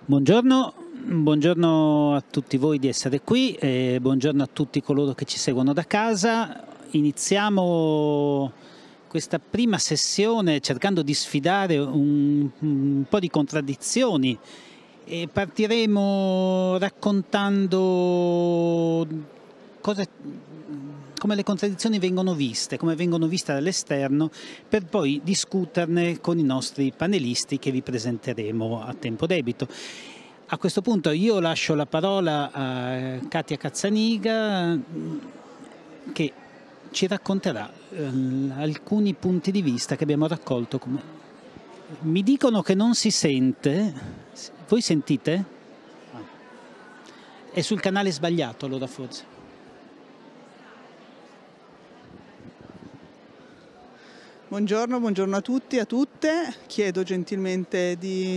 Buongiorno, buongiorno a tutti voi di essere qui e buongiorno a tutti coloro che ci seguono da casa. Iniziamo questa prima sessione cercando di sfidare un po' di contraddizioni e partiremo raccontando come le contraddizioni vengono viste, come vengono viste dall'esterno, per poi discuterne con i nostri panelisti che vi presenteremo a tempo debito. A questo punto io lascio la parola a Katia Cazzaniga che ci racconterà alcuni punti di vista che abbiamo raccolto. Mi dicono che non si sente, voi sentite? È sul canale sbagliato allora forse. Buongiorno a tutti e a tutte. Chiedo gentilmente di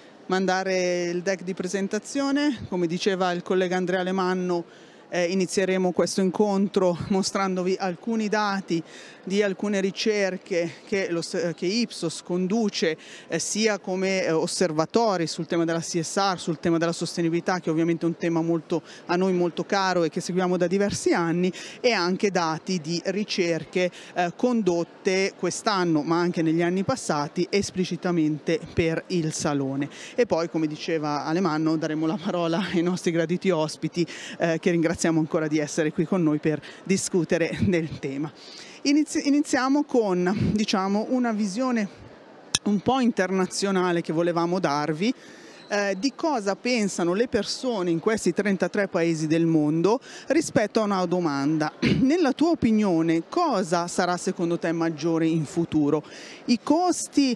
mandare il deck di presentazione. Come diceva il collega Andrea Alemanno, inizieremo questo incontro mostrandovi alcuni dati di alcune ricerche che Ipsos conduce sia come osservatori sul tema della CSR, sul tema della sostenibilità, che ovviamente è un tema a noi molto caro e che seguiamo da diversi anni, e anche dati di ricerche condotte quest'anno ma anche negli anni passati esplicitamente per il Salone. E poi, come diceva Alemanno, daremo la parola ai nostri graditi ospiti che ringraziamo ancora di essere qui con noi per discutere del tema. Iniziamo con, diciamo, una visione un po' internazionale che volevamo darvi di cosa pensano le persone in questi 33 paesi del mondo rispetto a una domanda. Nella tua opinione, cosa sarà secondo te maggiore in futuro? I costi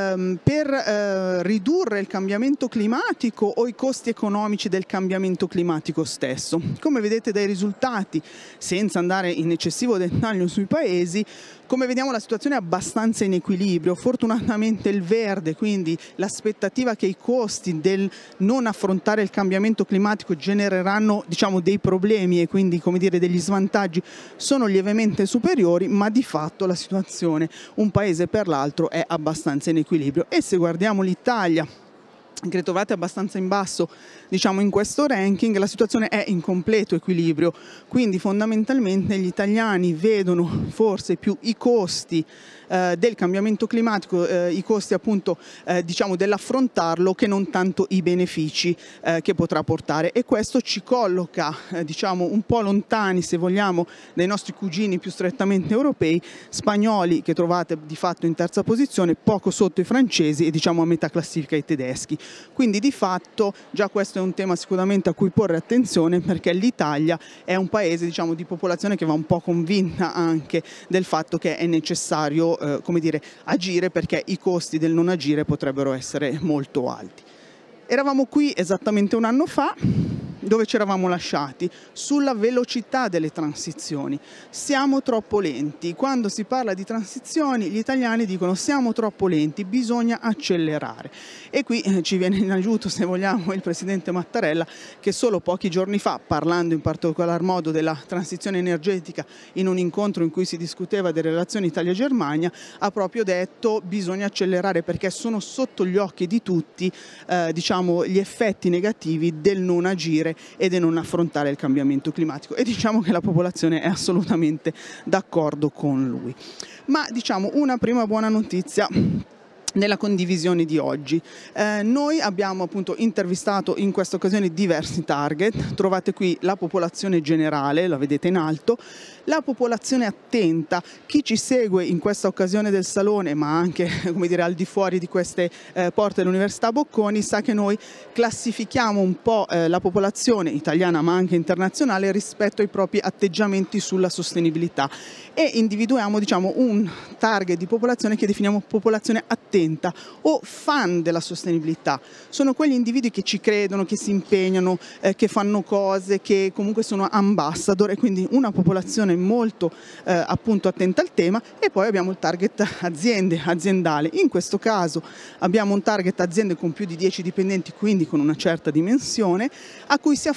per ridurre il cambiamento climatico o i costi economici del cambiamento climatico stesso? Come vedete dai risultati, senza andare in eccessivo dettaglio sui paesi, come vediamo la situazione è abbastanza in equilibrio. Fortunatamente il verde, quindi l'aspettativa che i costi del non affrontare il cambiamento climatico genereranno, diciamo, dei problemi e quindi, come dire, degli svantaggi, sono lievemente superiori, ma di fatto la situazione un paese per l'altro è abbastanza in equilibrio. E se guardiamo l'Italia, che trovate abbastanza in basso, diciamo, in questo ranking, la situazione è in completo equilibrio, quindi fondamentalmente gli italiani vedono forse più i costi del cambiamento climatico, i costi appunto diciamo dell'affrontarlo, che non tanto i benefici che potrà portare, e questo ci colloca diciamo un po' lontani, se vogliamo, dai nostri cugini più strettamente europei, spagnoli, che trovate di fatto in terza posizione, poco sotto i francesi, e diciamo a metà classifica i tedeschi. Quindi di fatto già questo è un tema sicuramente a cui porre attenzione, perché l'Italia è un paese, diciamo, di popolazione che va un po' convinta anche del fatto che è necessario come dire, agire, perché i costi del non agire potrebbero essere molto alti. Eravamo qui esattamente un anno fa, dove ci eravamo lasciati? Sulla velocità delle transizioni. Siamo troppo lenti. Quando si parla di transizioni, gli italiani dicono siamo troppo lenti, bisogna accelerare. E qui ci viene in aiuto, se vogliamo, il presidente Mattarella, che solo pochi giorni fa, parlando in particolar modo della transizione energetica in un incontro in cui si discuteva delle relazioni Italia-Germania, ha proprio detto bisogna accelerare, perché sono sotto gli occhi di tutti diciamo, gli effetti negativi del non agire e di non affrontare il cambiamento climatico, e diciamo che la popolazione è assolutamente d'accordo con lui. Ma diciamo una prima buona notizia nella condivisione di oggi. Noi abbiamo appunto intervistato in questa occasione diversi target. Trovate qui la popolazione generale, la vedete in alto, la popolazione attenta, chi ci segue in questa occasione del Salone, ma anche, come dire, al di fuori di queste porte dell'Università Bocconi, sa che noi classifichiamo un po' la popolazione italiana ma anche internazionale rispetto ai propri atteggiamenti sulla sostenibilità, e individuiamo, diciamo, un target di popolazione che definiamo popolazione attenta o fan della sostenibilità. Sono quegli individui che ci credono, che si impegnano, che fanno cose, che comunque sono ambassador, e quindi una popolazione molto appunto attenta al tema. E poi abbiamo il target aziendale. In questo caso abbiamo un target aziende con più di 10 dipendenti, quindi con una certa dimensione, a cui vi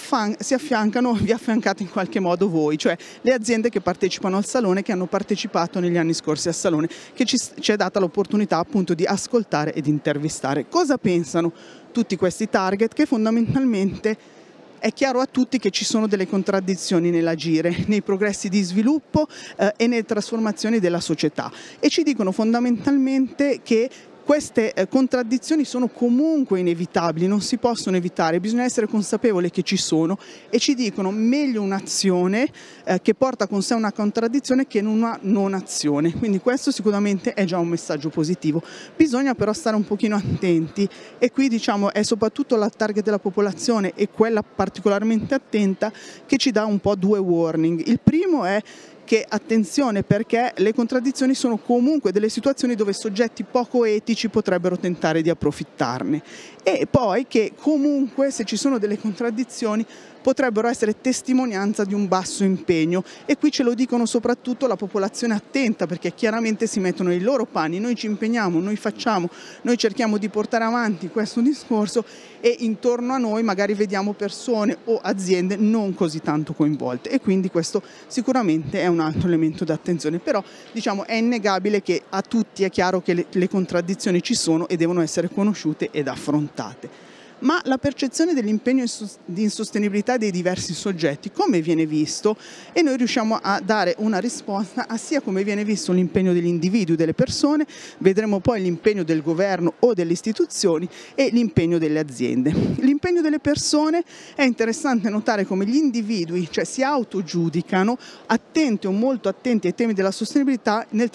affiancate in qualche modo voi, cioè le aziende che partecipano al Salone, che hanno partecipato negli anni scorsi al Salone, che ci è data l'opportunità appunto di ascoltare ed intervistare. Cosa pensano tutti questi target? Che fondamentalmente è chiaro a tutti che ci sono delle contraddizioni nell'agire, nei progressi di sviluppo e nelle trasformazioni della società, e ci dicono fondamentalmente che queste contraddizioni sono comunque inevitabili, non si possono evitare, bisogna essere consapevoli che ci sono, e ci dicono meglio un'azione che porta con sé una contraddizione che una non azione. Quindi questo sicuramente è già un messaggio positivo. Bisogna però stare un pochino attenti, e qui diciamo è soprattutto la target della popolazione e quella particolarmente attenta che ci dà un po' due warning. Il primo è che attenzione, perché le contraddizioni sono comunque delle situazioni dove soggetti poco etici potrebbero tentare di approfittarne, e poi che comunque se ci sono delle contraddizioni potrebbero essere testimonianza di un basso impegno, e qui ce lo dicono soprattutto la popolazione attenta, perché chiaramente si mettono nei loro panni. Noi ci impegniamo, noi facciamo, noi cerchiamo di portare avanti questo discorso, e intorno a noi magari vediamo persone o aziende non così tanto coinvolte, e quindi questo sicuramente è un altro elemento d'attenzione. Però diciamo è innegabile che a tutti è chiaro che le contraddizioni ci sono e devono essere conosciute ed affrontate. Ma la percezione dell'impegno di insostenibilità dei diversi soggetti come viene visto? E noi riusciamo a dare una risposta a sia come viene visto l'impegno degli individui, delle persone, vedremo poi l'impegno del governo o delle istituzioni, e l'impegno delle aziende. L'impegno delle persone è interessante notare come gli individui, cioè, si autogiudicano attenti o molto attenti ai temi della sostenibilità nel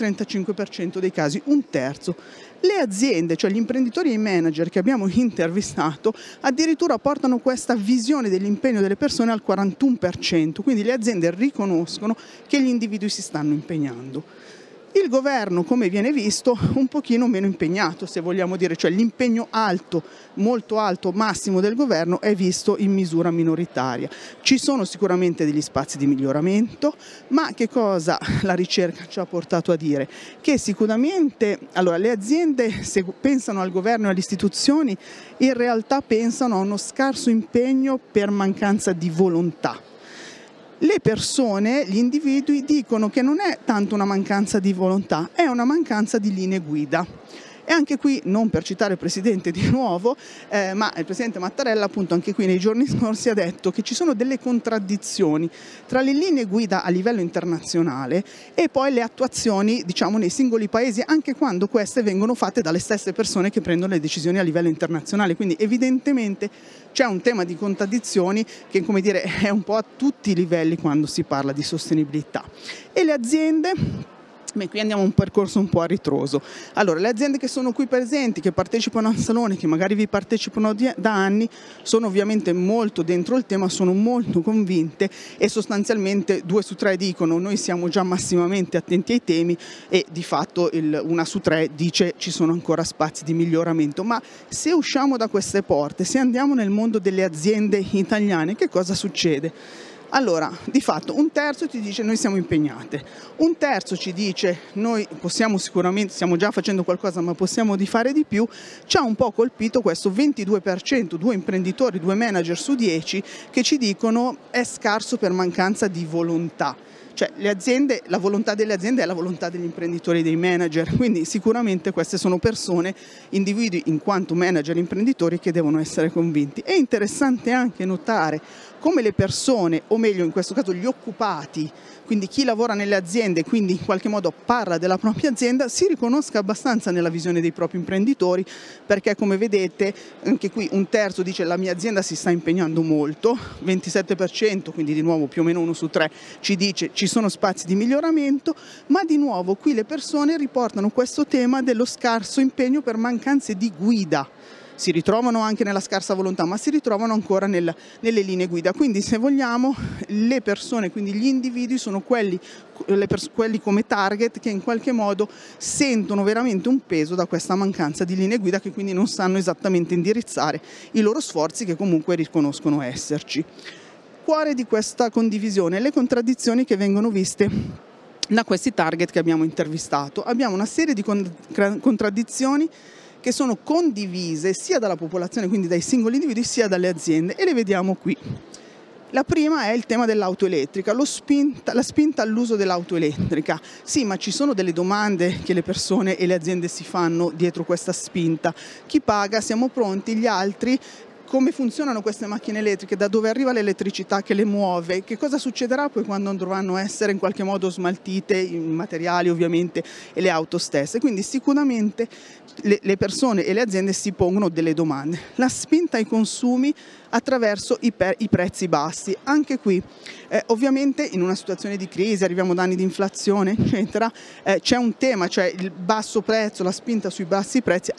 35% dei casi, un terzo. Le aziende, cioè gli imprenditori e i manager che abbiamo intervistato, addirittura portano questa visione dell'impegno delle persone al 41%, quindi le aziende riconoscono che gli individui si stanno impegnando. Il governo, come viene visto, un pochino meno impegnato, se vogliamo dire, cioè l'impegno alto, molto alto, massimo del governo è visto in misura minoritaria. Ci sono sicuramente degli spazi di miglioramento, ma che cosa la ricerca ci ha portato a dire? Che sicuramente, allora, le aziende, se pensano al governo e alle istituzioni, in realtà pensano a uno scarso impegno per mancanza di volontà. Le persone, gli individui, dicono che non è tanto una mancanza di volontà, è una mancanza di linee guida. E anche qui, non per citare il Presidente di nuovo, ma il Presidente Mattarella appunto anche qui nei giorni scorsi ha detto che ci sono delle contraddizioni tra le linee guida a livello internazionale e poi le attuazioni, diciamo, nei singoli paesi, anche quando queste vengono fatte dalle stesse persone che prendono le decisioni a livello internazionale. Quindi evidentemente c'è un tema di contraddizioni che, come dire, è un po' a tutti i livelli quando si parla di sostenibilità. E le aziende? Beh, qui andiamo un percorso un po' a ritroso. Allora, le aziende che sono qui presenti, che partecipano al salone, che magari vi partecipano da anni, sono ovviamente molto dentro il tema, sono molto convinte, e sostanzialmente 2 su 3 dicono noi siamo già massimamente attenti ai temi, e di fatto 1 su 3 dice ci sono ancora spazi di miglioramento. Ma se usciamo da queste porte, se andiamo nel mondo delle aziende italiane, che cosa succede? Allora, di fatto un terzo ti dice noi siamo impegnate, un terzo ci dice noi possiamo sicuramente, stiamo già facendo qualcosa ma possiamo di fare di più. Ci ha un po' colpito questo 22%, 2 imprenditori, 2 manager su 10 che ci dicono è scarso per mancanza di volontà. Cioè le aziende, la volontà delle aziende è la volontà degli imprenditori e dei manager, quindi sicuramente queste sono persone, individui in quanto manager e imprenditori, che devono essere convinti. È interessante anche notare come le persone, o meglio in questo caso gli occupati, quindi chi lavora nelle aziende, quindi in qualche modo parla della propria azienda, si riconosca abbastanza nella visione dei propri imprenditori, perché come vedete anche qui un terzo dice la mia azienda si sta impegnando molto, 27%, quindi di nuovo più o meno 1 su 3 ci dice ci sono spazi di miglioramento, ma di nuovo qui le persone riportano questo tema dello scarso impegno per mancanze di guida. Si ritrovano anche nella scarsa volontà, ma si ritrovano ancora nelle linee guida. Quindi se vogliamo le persone, quindi gli individui, sono quelli come target che in qualche modo sentono veramente un peso da questa mancanza di linee guida, che quindi non sanno esattamente indirizzare i loro sforzi, che comunque riconoscono esserci. Cuore di questa condivisione, le contraddizioni che vengono viste da questi target che abbiamo intervistato. Abbiamo una serie di contraddizioni che sono condivise sia dalla popolazione, quindi dai singoli individui, sia dalle aziende, e le vediamo qui. La prima è il tema dell'auto elettrica, la spinta all'uso dell'auto elettrica. Sì, ma ci sono delle domande che le persone e le aziende si fanno dietro questa spinta. Chi paga? Siamo pronti? Gli altri? Come funzionano queste macchine elettriche, da dove arriva l'elettricità che le muove, che cosa succederà poi quando dovranno essere in qualche modo smaltite i materiali ovviamente e le auto stesse. Quindi sicuramente le persone e le aziende si pongono delle domande. La spinta ai consumi attraverso i prezzi bassi, anche qui ovviamente in una situazione di crisi, arriviamo da anni di inflazione eccetera, c'è un tema, cioè il basso prezzo, la spinta sui bassi prezzi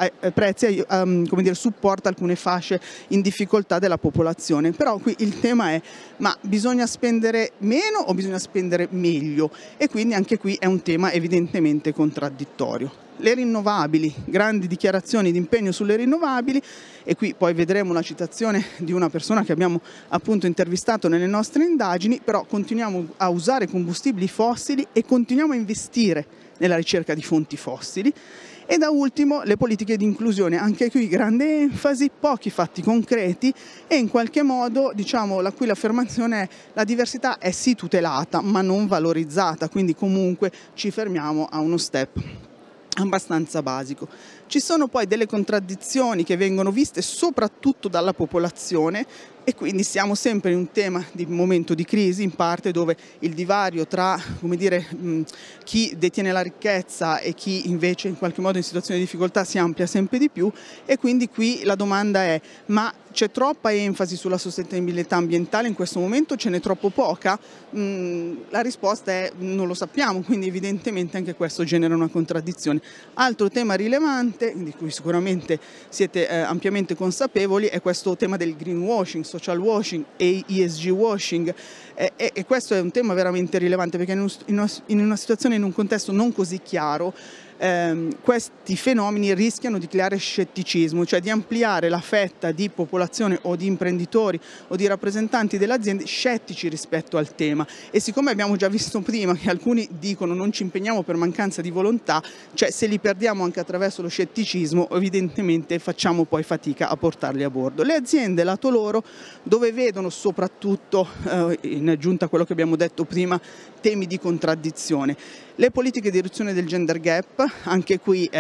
come dire, supporta alcune fasce in difficoltà della popolazione, però qui il tema è: ma bisogna spendere meno o bisogna spendere meglio? E quindi anche qui è un tema evidentemente contraddittorio. Le rinnovabili, grandi dichiarazioni di impegno sulle rinnovabili, e qui poi vedremo una citazione di una persona che abbiamo appunto intervistato nelle nostre indagini, però continuiamo a usare combustibili fossili e continuiamo a investire nella ricerca di fonti fossili. E da ultimo le politiche di inclusione, anche qui grande enfasi, pochi fatti concreti e in qualche modo diciamo qui l'affermazione è: la diversità è sì tutelata ma non valorizzata, quindi comunque ci fermiamo a uno step abbastanza basico. Ci sono poi delle contraddizioni che vengono viste soprattutto dalla popolazione e quindi siamo sempre in un tema di momento di crisi, in parte dove il divario tra, come dire, chi detiene la ricchezza e chi invece in qualche modo in situazione di difficoltà si amplia sempre di più, e quindi qui la domanda è: ma c'è troppa enfasi sulla sostenibilità ambientale in questo momento? Ce n'è troppo poca? La risposta è: non lo sappiamo, quindi evidentemente anche questo genera una contraddizione. Altro tema rilevante, di cui sicuramente siete ampiamente consapevoli, è questo tema del greenwashing, social washing e ESG washing, e questo è un tema veramente rilevante perché in una situazione, in un contesto non così chiaro, questi fenomeni rischiano di creare scetticismo, cioè di ampliare la fetta di popolazione o di imprenditori o di rappresentanti delle aziende scettici rispetto al tema. E siccome abbiamo già visto prima che alcuni dicono non ci impegniamo per mancanza di volontà, cioè se li perdiamo anche attraverso lo scetticismo evidentemente facciamo poi fatica a portarli a bordo. Le aziende lato loro, dove vedono soprattutto, in aggiunta a quello che abbiamo detto prima, temi di contraddizione. Le politiche di riduzione del gender gap, anche qui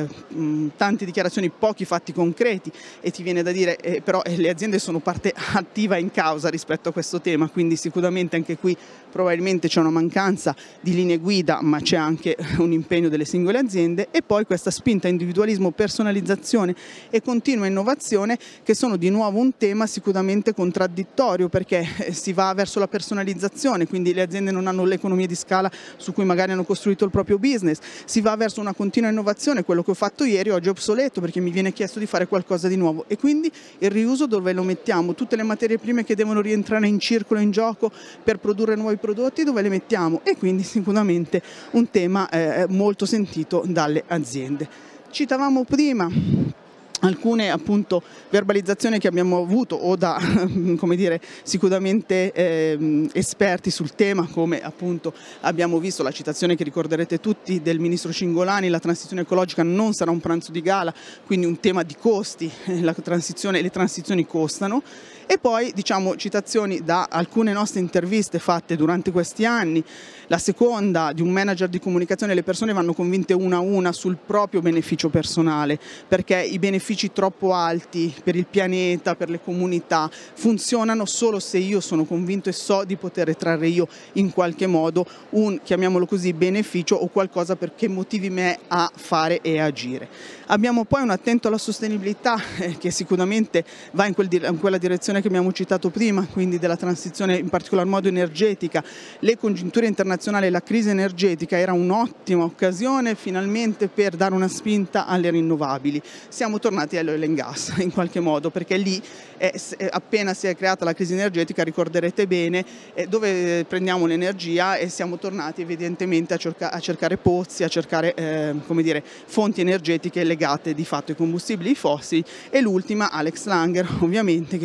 tante dichiarazioni, pochi fatti concreti, e ti viene da dire però le aziende sono parte attiva in causa rispetto a questo tema, quindi sicuramente anche qui probabilmente c'è una mancanza di linee guida, ma c'è anche un impegno delle singole aziende. E poi questa spinta a individualismo, personalizzazione e continua innovazione, che sono di nuovo un tema sicuramente contraddittorio, perché si va verso la personalizzazione, quindi le aziende non hanno l'economia di scala su cui magari hanno costruito il proprio business, si va verso una continua innovazione, quello che ho fatto ieri oggi è obsoleto perché mi viene chiesto di fare qualcosa di nuovo, e quindi il riuso dove lo mettiamo? Tutte le materie prime che devono rientrare in circolo, in gioco per produrre nuovi prodotti, dove le mettiamo? E quindi sicuramente un tema molto sentito dalle aziende. Citavamo prima alcune appunto verbalizzazioni che abbiamo avuto o da come dire sicuramente esperti sul tema, come appunto abbiamo visto la citazione che ricorderete tutti del ministro Cingolani: la transizione ecologica non sarà un pranzo di gala, quindi un tema di costi, le transizioni costano. E poi diciamo citazioni da alcune nostre interviste fatte durante questi anni. La seconda, di un manager di comunicazione: le persone vanno convinte una a una sul proprio beneficio personale, perché i benefici troppo alti per il pianeta, per le comunità, funzionano solo se io sono convinto e so di poter trarre io in qualche modo un, chiamiamolo così, beneficio o qualcosa perché motivi me a fare e agire. Abbiamo poi un attento alla sostenibilità che sicuramente va in quella direzione che abbiamo citato prima, quindi della transizione in particolar modo energetica. Le congiunture internazionali e la crisi energetica era un'ottima occasione finalmente per dare una spinta alle rinnovabili. Siamo tornati all'oil and gas in qualche modo, perché lì appena si è creata la crisi energetica, ricorderete bene, dove prendiamo l'energia, e siamo tornati evidentemente a cercare pozzi, a cercare come dire, fonti energetiche legate di fatto ai combustibili fossili. E l'ultima, Alex Langer ovviamente, che ci dice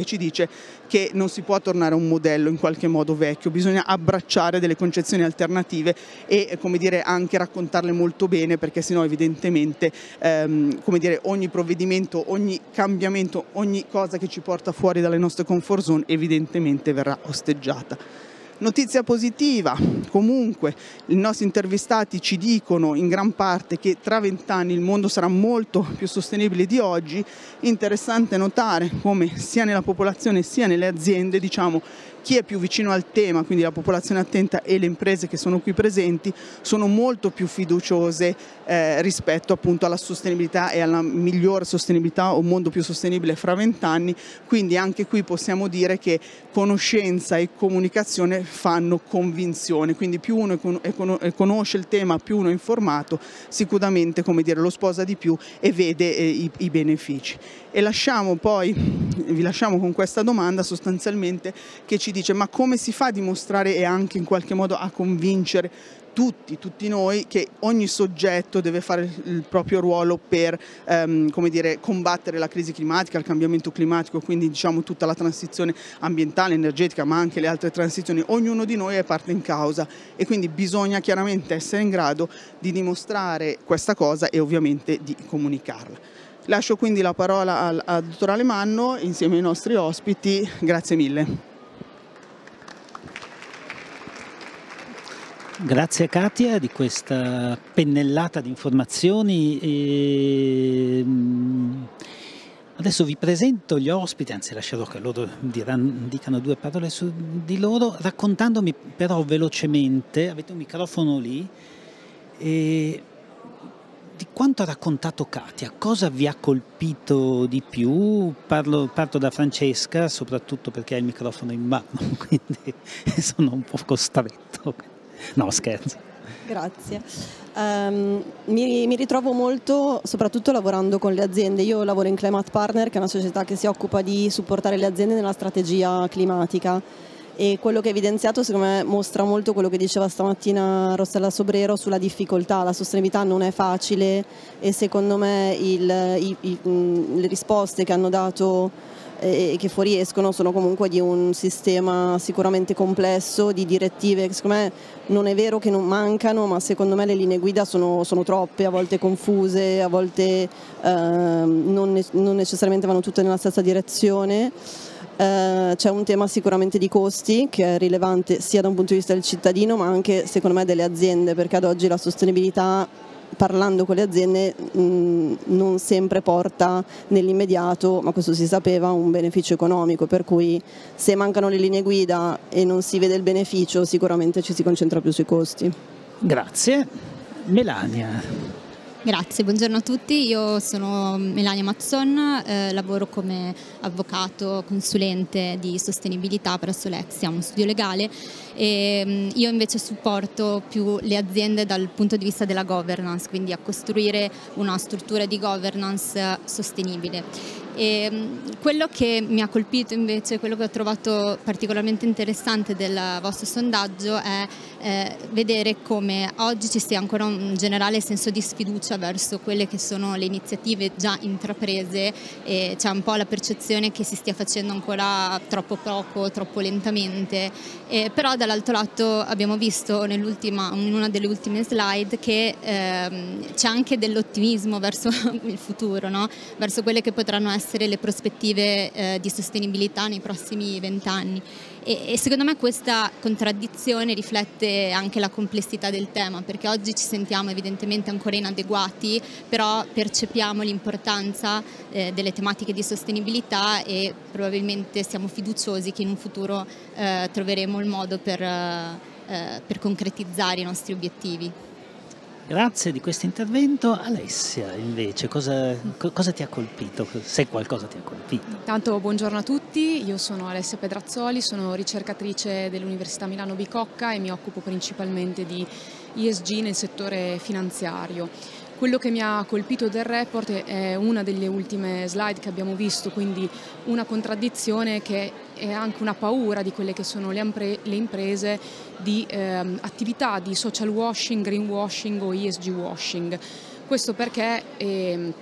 dice che non si può tornare a un modello in qualche modo vecchio, bisogna abbracciare delle concezioni alternative e come dire, anche raccontarle molto bene, perché sennò evidentemente come dire, ogni provvedimento, ogni cambiamento, ogni cosa che ci porta fuori dalle nostre comfort zone evidentemente verrà osteggiata. Notizia positiva, comunque i nostri intervistati ci dicono in gran parte che tra 20 anni il mondo sarà molto più sostenibile di oggi. Interessante notare come sia nella popolazione sia nelle aziende, diciamo, chi è più vicino al tema, quindi la popolazione attenta e le imprese che sono qui presenti, sono molto più fiduciose rispetto appunto alla sostenibilità e alla migliore sostenibilità o un mondo più sostenibile fra 20 anni, quindi anche qui possiamo dire che conoscenza e comunicazione fanno convinzione, quindi più uno conosce il tema, più uno è informato, sicuramente come dire, lo sposa di più e vede i benefici. E vi lasciamo con questa domanda sostanzialmente che ci dice: ma come si fa a dimostrare e anche in qualche modo a convincere tutti noi che ogni soggetto deve fare il proprio ruolo per come dire, combattere la crisi climatica, il cambiamento climatico, quindi diciamo tutta la transizione ambientale, energetica, ma anche le altre transizioni. Ognuno di noi è parte in causa e quindi bisogna chiaramente essere in grado di dimostrare questa cosa e ovviamente di comunicarla. Lascio quindi la parola al dottor Alemanno insieme ai nostri ospiti. Grazie mille. Grazie Katia di questa pennellata di informazioni. Adesso vi presento gli ospiti, anzi lascerò che loro dicano due parole su di loro, raccontandomi però velocemente, avete un microfono lì, di quanto ha raccontato Katia, cosa vi ha colpito di più? Parto da Francesca, soprattutto perché ha il microfono in mano, quindi sono un po' costretto. No, scherzo. Grazie. Mi ritrovo molto, soprattutto lavorando con le aziende. Io lavoro in Climate Partner, che è una società che si occupa di supportare le aziende nella strategia climatica. E quello che ha evidenziato secondo me mostra molto quello che diceva stamattina Rossella Sobrero sulla difficoltà. La sostenibilità non è facile e secondo me le risposte che hanno dato e che fuoriescono sono comunque di un sistema sicuramente complesso, di direttive che secondo me non è vero che non mancano, ma secondo me le linee guida sono troppe, a volte confuse, a volte non necessariamente vanno tutte nella stessa direzione. C'è un tema sicuramente di costi che è rilevante sia da un punto di vista del cittadino ma anche secondo me delle aziende, perché ad oggi la sostenibilità, parlando con le aziende, non sempre porta nell'immediato, ma questo si sapeva, un beneficio economico, per cui se mancano le linee guida e non si vede il beneficio sicuramente ci si concentra più sui costi. Grazie. Melania. Grazie, buongiorno a tutti, io sono Melania Mazzon, lavoro come avvocato consulente di sostenibilità presso l'Exia, uno studio legale, e io invece supporto più le aziende dal punto di vista della governance, quindi a costruire una struttura di governance sostenibile. E quello che mi ha colpito invece, quello che ho trovato particolarmente interessante del vostro sondaggio è vedere come oggi ci sia ancora un generale senso di sfiducia verso quelle che sono le iniziative già intraprese e c'è un po' la percezione che si stia facendo ancora troppo poco, troppo lentamente, però dall'altro lato abbiamo visto in una delle ultime slide che c'è anche dell'ottimismo verso il futuro, no? Verso quelle che potranno essere le prospettive di sostenibilità nei prossimi 20 anni. E secondo me questa contraddizione riflette anche la complessità del tema, perché oggi ci sentiamo evidentemente ancora inadeguati, però percepiamo l'importanza delle tematiche di sostenibilità e probabilmente siamo fiduciosi che in un futuro troveremo il modo per concretizzare i nostri obiettivi. Grazie di questo intervento. Alessia, invece, cosa ti ha colpito? Se qualcosa ti ha colpito. Intanto buongiorno a tutti, io sono Alessia Pedrazzoli, sono ricercatrice dell'Università Milano Bicocca e mi occupo principalmente di ESG nel settore finanziario. Quello che mi ha colpito del report è una delle ultime slide che abbiamo visto, quindi una contraddizione che è anche una paura di quelle che sono le imprese di attività di social washing, green washing o ESG washing. Questo perché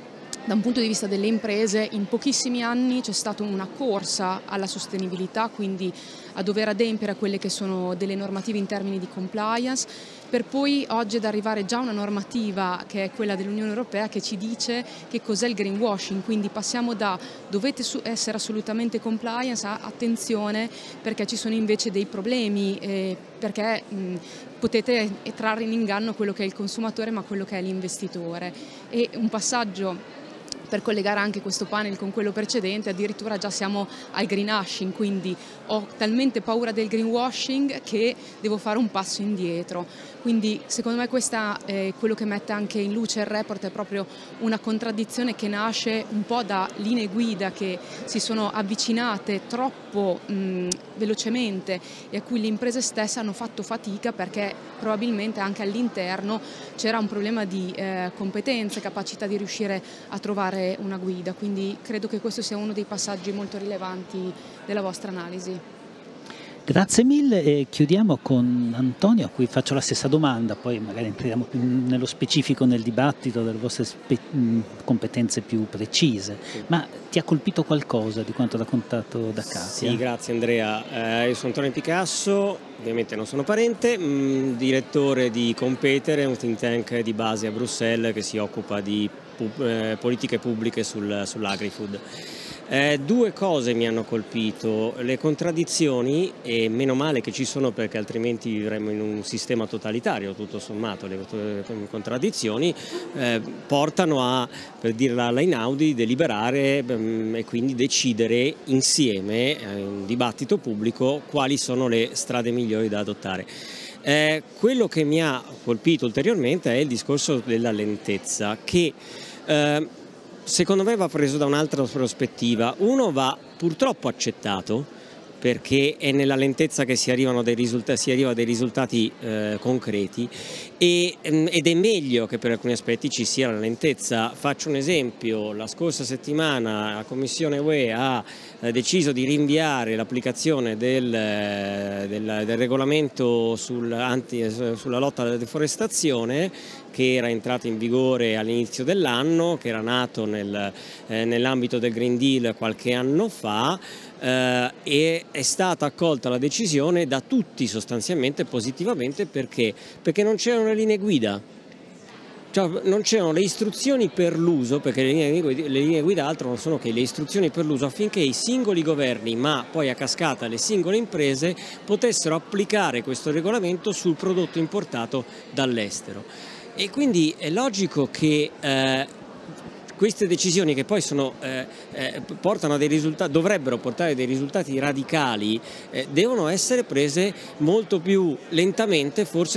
da un punto di vista delle imprese, in pochissimi anni c'è stata una corsa alla sostenibilità, quindi a dover adempiere a quelle che sono delle normative in termini di compliance, per poi oggi ad arrivare già a una normativa che è quella dell'Unione Europea che ci dice che cos'è il greenwashing, quindi passiamo da dovete essere assolutamente compliance a attenzione perché ci sono invece dei problemi, perché potete trarre in inganno quello che è il consumatore ma quello che è l'investitore. E un passaggio per collegare anche questo panel con quello precedente, addirittura già siamo al greenwashing, quindi ho talmente paura del greenwashing che devo fare un passo indietro. Quindi secondo me questa quello che mette anche in luce il report è proprio una contraddizione che nasce un po' da linee guida che si sono avvicinate troppo velocemente e a cui le imprese stesse hanno fatto fatica perché probabilmente anche all'interno c'era un problema di competenze, capacità di riuscire a trovare una guida, quindi credo che questo sia uno dei passaggi molto rilevanti della vostra analisi. Grazie mille e chiudiamo con Antonio, a cui faccio la stessa domanda, poi magari entriamo più nello specifico nel dibattito delle vostre competenze più precise, ma ti ha colpito qualcosa di quanto raccontato da Katia? Sì, grazie Andrea. Io sono Antonio Picasso, ovviamente non sono parente, direttore di Competere, un think tank di base a Bruxelles che si occupa di politiche pubbliche sull'agri-food. Due cose mi hanno colpito, le contraddizioni, e meno male che ci sono perché altrimenti vivremmo in un sistema totalitario, tutto sommato le contraddizioni portano a, per dirla alla Einaudi, deliberare e quindi decidere insieme in dibattito pubblico quali sono le strade migliori da adottare. Quello che mi ha colpito ulteriormente è il discorso della lentezza che secondo me va preso da un'altra prospettiva. Uno va purtroppo accettato perché è nella lentezza che si arriva a dei risultati concreti ed è meglio che per alcuni aspetti ci sia la lentezza. Faccio un esempio: la scorsa settimana la Commissione UE ha deciso di rinviare l'applicazione del regolamento sulla lotta alla deforestazione, che era entrato in vigore all'inizio dell'anno, che era nato nell'ambito del Green Deal qualche anno fa, e è stata accolta la decisione da tutti sostanzialmente positivamente perché non c'erano le linee guida. Cioè, non c'erano le istruzioni per l'uso, perché le linee guida altro non sono che le istruzioni per l'uso affinché i singoli governi, ma poi a cascata le singole imprese, potessero applicare questo regolamento sul prodotto importato dall'estero. E quindi è logico che queste decisioni, che poi portano a dei risultati, dovrebbero portare dei risultati radicali, devono essere prese molto più lentamente forse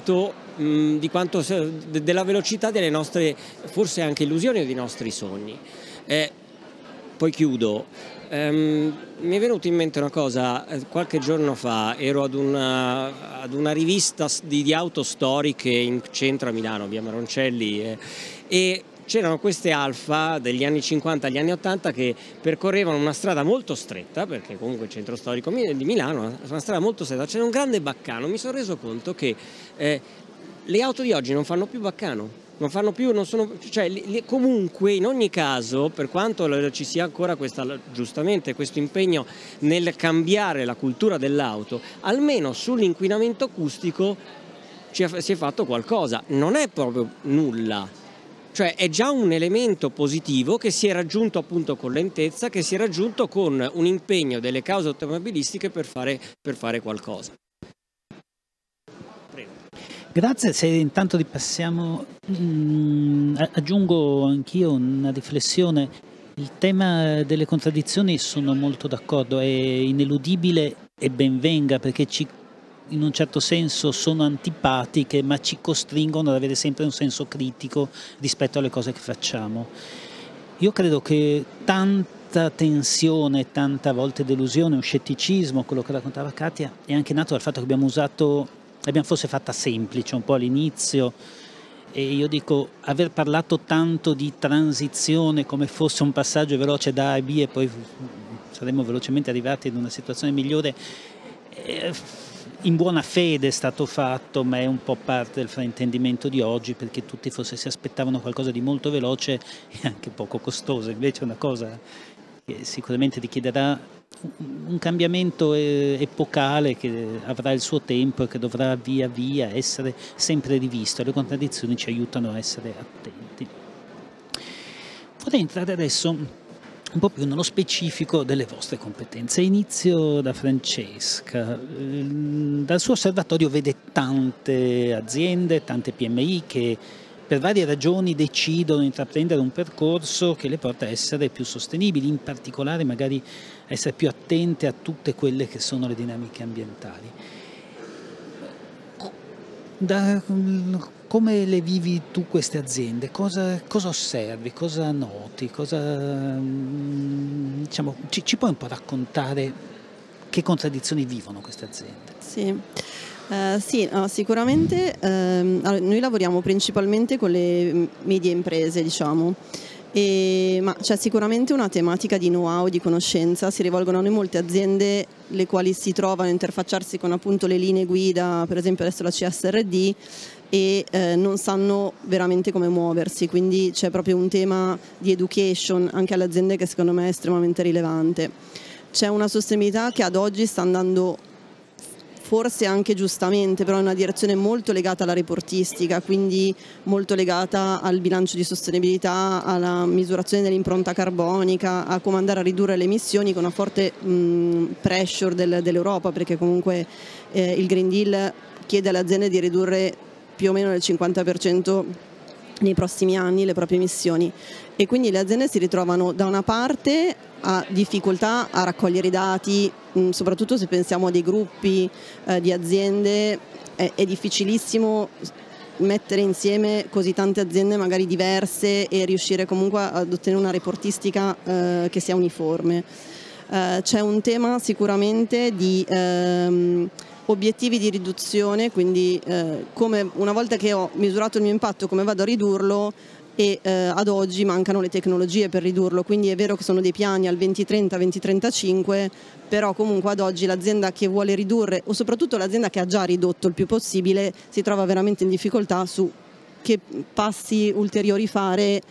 della velocità delle nostre, forse anche illusioni o dei nostri sogni. Poi chiudo. Mi è venuto in mente una cosa: qualche giorno fa ero ad una rivista di auto storiche in centro a Milano, via Maroncelli, e c'erano queste Alfa degli anni 50 agli anni 80 che percorrevano una strada molto stretta, perché comunque il centro storico di Milano è una strada molto stretta, c'era un grande baccano. Mi sono reso conto che le auto di oggi non fanno più baccano. Comunque in ogni caso, per quanto ci sia ancora giustamente questo impegno nel cambiare la cultura dell'auto, almeno sull'inquinamento acustico si è fatto qualcosa. Non è proprio nulla, cioè è già un elemento positivo che si è raggiunto appunto con lentezza, che si è raggiunto con un impegno delle cause automobilistiche per fare qualcosa. Grazie, se intanto ripassiamo, aggiungo anch'io una riflessione. Il tema delle contraddizioni sono molto d'accordo, è ineludibile e ben venga, perché in un certo senso sono antipatiche, ma ci costringono ad avere sempre un senso critico rispetto alle cose che facciamo. Io credo che tanta tensione, tanta volte delusione, un scetticismo, quello che raccontava Katia, è anche nato dal fatto che l'abbiamo forse fatta semplice un po' all'inizio, e io dico, aver parlato tanto di transizione come fosse un passaggio veloce da A a B e poi saremmo velocemente arrivati ad una situazione migliore, in buona fede è stato fatto, ma è un po' parte del fraintendimento di oggi, perché tutti forse si aspettavano qualcosa di molto veloce e anche poco costoso. Invece è una cosa che sicuramente richiederà un cambiamento epocale che avrà il suo tempo e che dovrà via via essere sempre rivisto. Le contraddizioni ci aiutano a essere attenti. Vorrei entrare adesso un po' più nello specifico delle vostre competenze. Inizio da Francesca. Dal suo osservatorio vede tante aziende, tante PMI che per varie ragioni decidono di intraprendere un percorso che le porta a essere più sostenibili, in particolare magari a essere più attente a tutte quelle che sono le dinamiche ambientali. Come le vivi tu queste aziende? Cosa osservi? Cosa noti? Diciamo, ci puoi un po' raccontare che contraddizioni vivono queste aziende? Sì. Sì, sicuramente noi lavoriamo principalmente con le medie imprese, diciamo, ma c'è sicuramente una tematica di know-how, di conoscenza. Si rivolgono a noi molte aziende le quali si trovano a interfacciarsi con appunto le linee guida, per esempio adesso la CSRD, e non sanno veramente come muoversi, quindi c'è proprio un tema di education anche alle aziende che secondo me è estremamente rilevante. C'è una sostenibilità che ad oggi sta andando forse anche giustamente, però in una direzione molto legata alla reportistica, quindi molto legata al bilancio di sostenibilità, alla misurazione dell'impronta carbonica, a come andare a ridurre le emissioni con una forte pressure dell'Europa, perché comunque il Green Deal chiede alle aziende di ridurre più o meno del 50% nei prossimi anni le proprie emissioni, e quindi le aziende si ritrovano da una parte a difficoltà a raccogliere i dati, soprattutto se pensiamo a dei gruppi di aziende, è difficilissimo mettere insieme così tante aziende magari diverse e riuscire comunque ad ottenere una reportistica che sia uniforme. C'è un tema sicuramente di obiettivi di riduzione, quindi come una volta che ho misurato il mio impatto come vado a ridurlo, e ad oggi mancano le tecnologie per ridurlo, quindi è vero che sono dei piani al 2030, 2035, però comunque ad oggi l'azienda che vuole ridurre, o soprattutto l'azienda che ha già ridotto il più possibile, si trova veramente in difficoltà su che passi ulteriori fare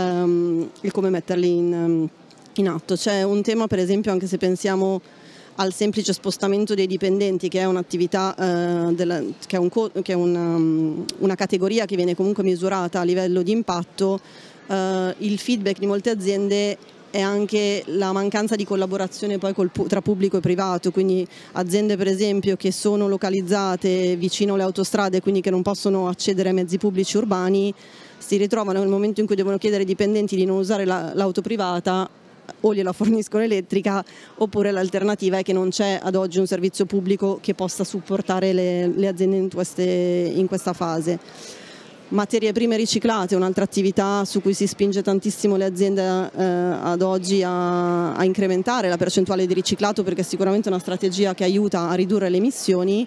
e come metterli in atto. C'è un tema, per esempio, anche se pensiamo al semplice spostamento dei dipendenti, che è un'attività, che è una categoria che viene comunque misurata a livello di impatto. Il feedback di molte aziende è anche la mancanza di collaborazione poi tra pubblico e privato, quindi aziende per esempio che sono localizzate vicino alle autostrade, quindi che non possono accedere ai mezzi pubblici urbani, si ritrovano nel momento in cui devono chiedere ai dipendenti di non usare l'auto privata, o gliela forniscono elettrica, oppure l'alternativa è che non c'è ad oggi un servizio pubblico che possa supportare le aziende in questa fase. Materie prime riciclate è un'altra attività su cui si spinge tantissimo le aziende ad oggi a incrementare la percentuale di riciclato, perché è sicuramente una strategia che aiuta a ridurre le emissioni.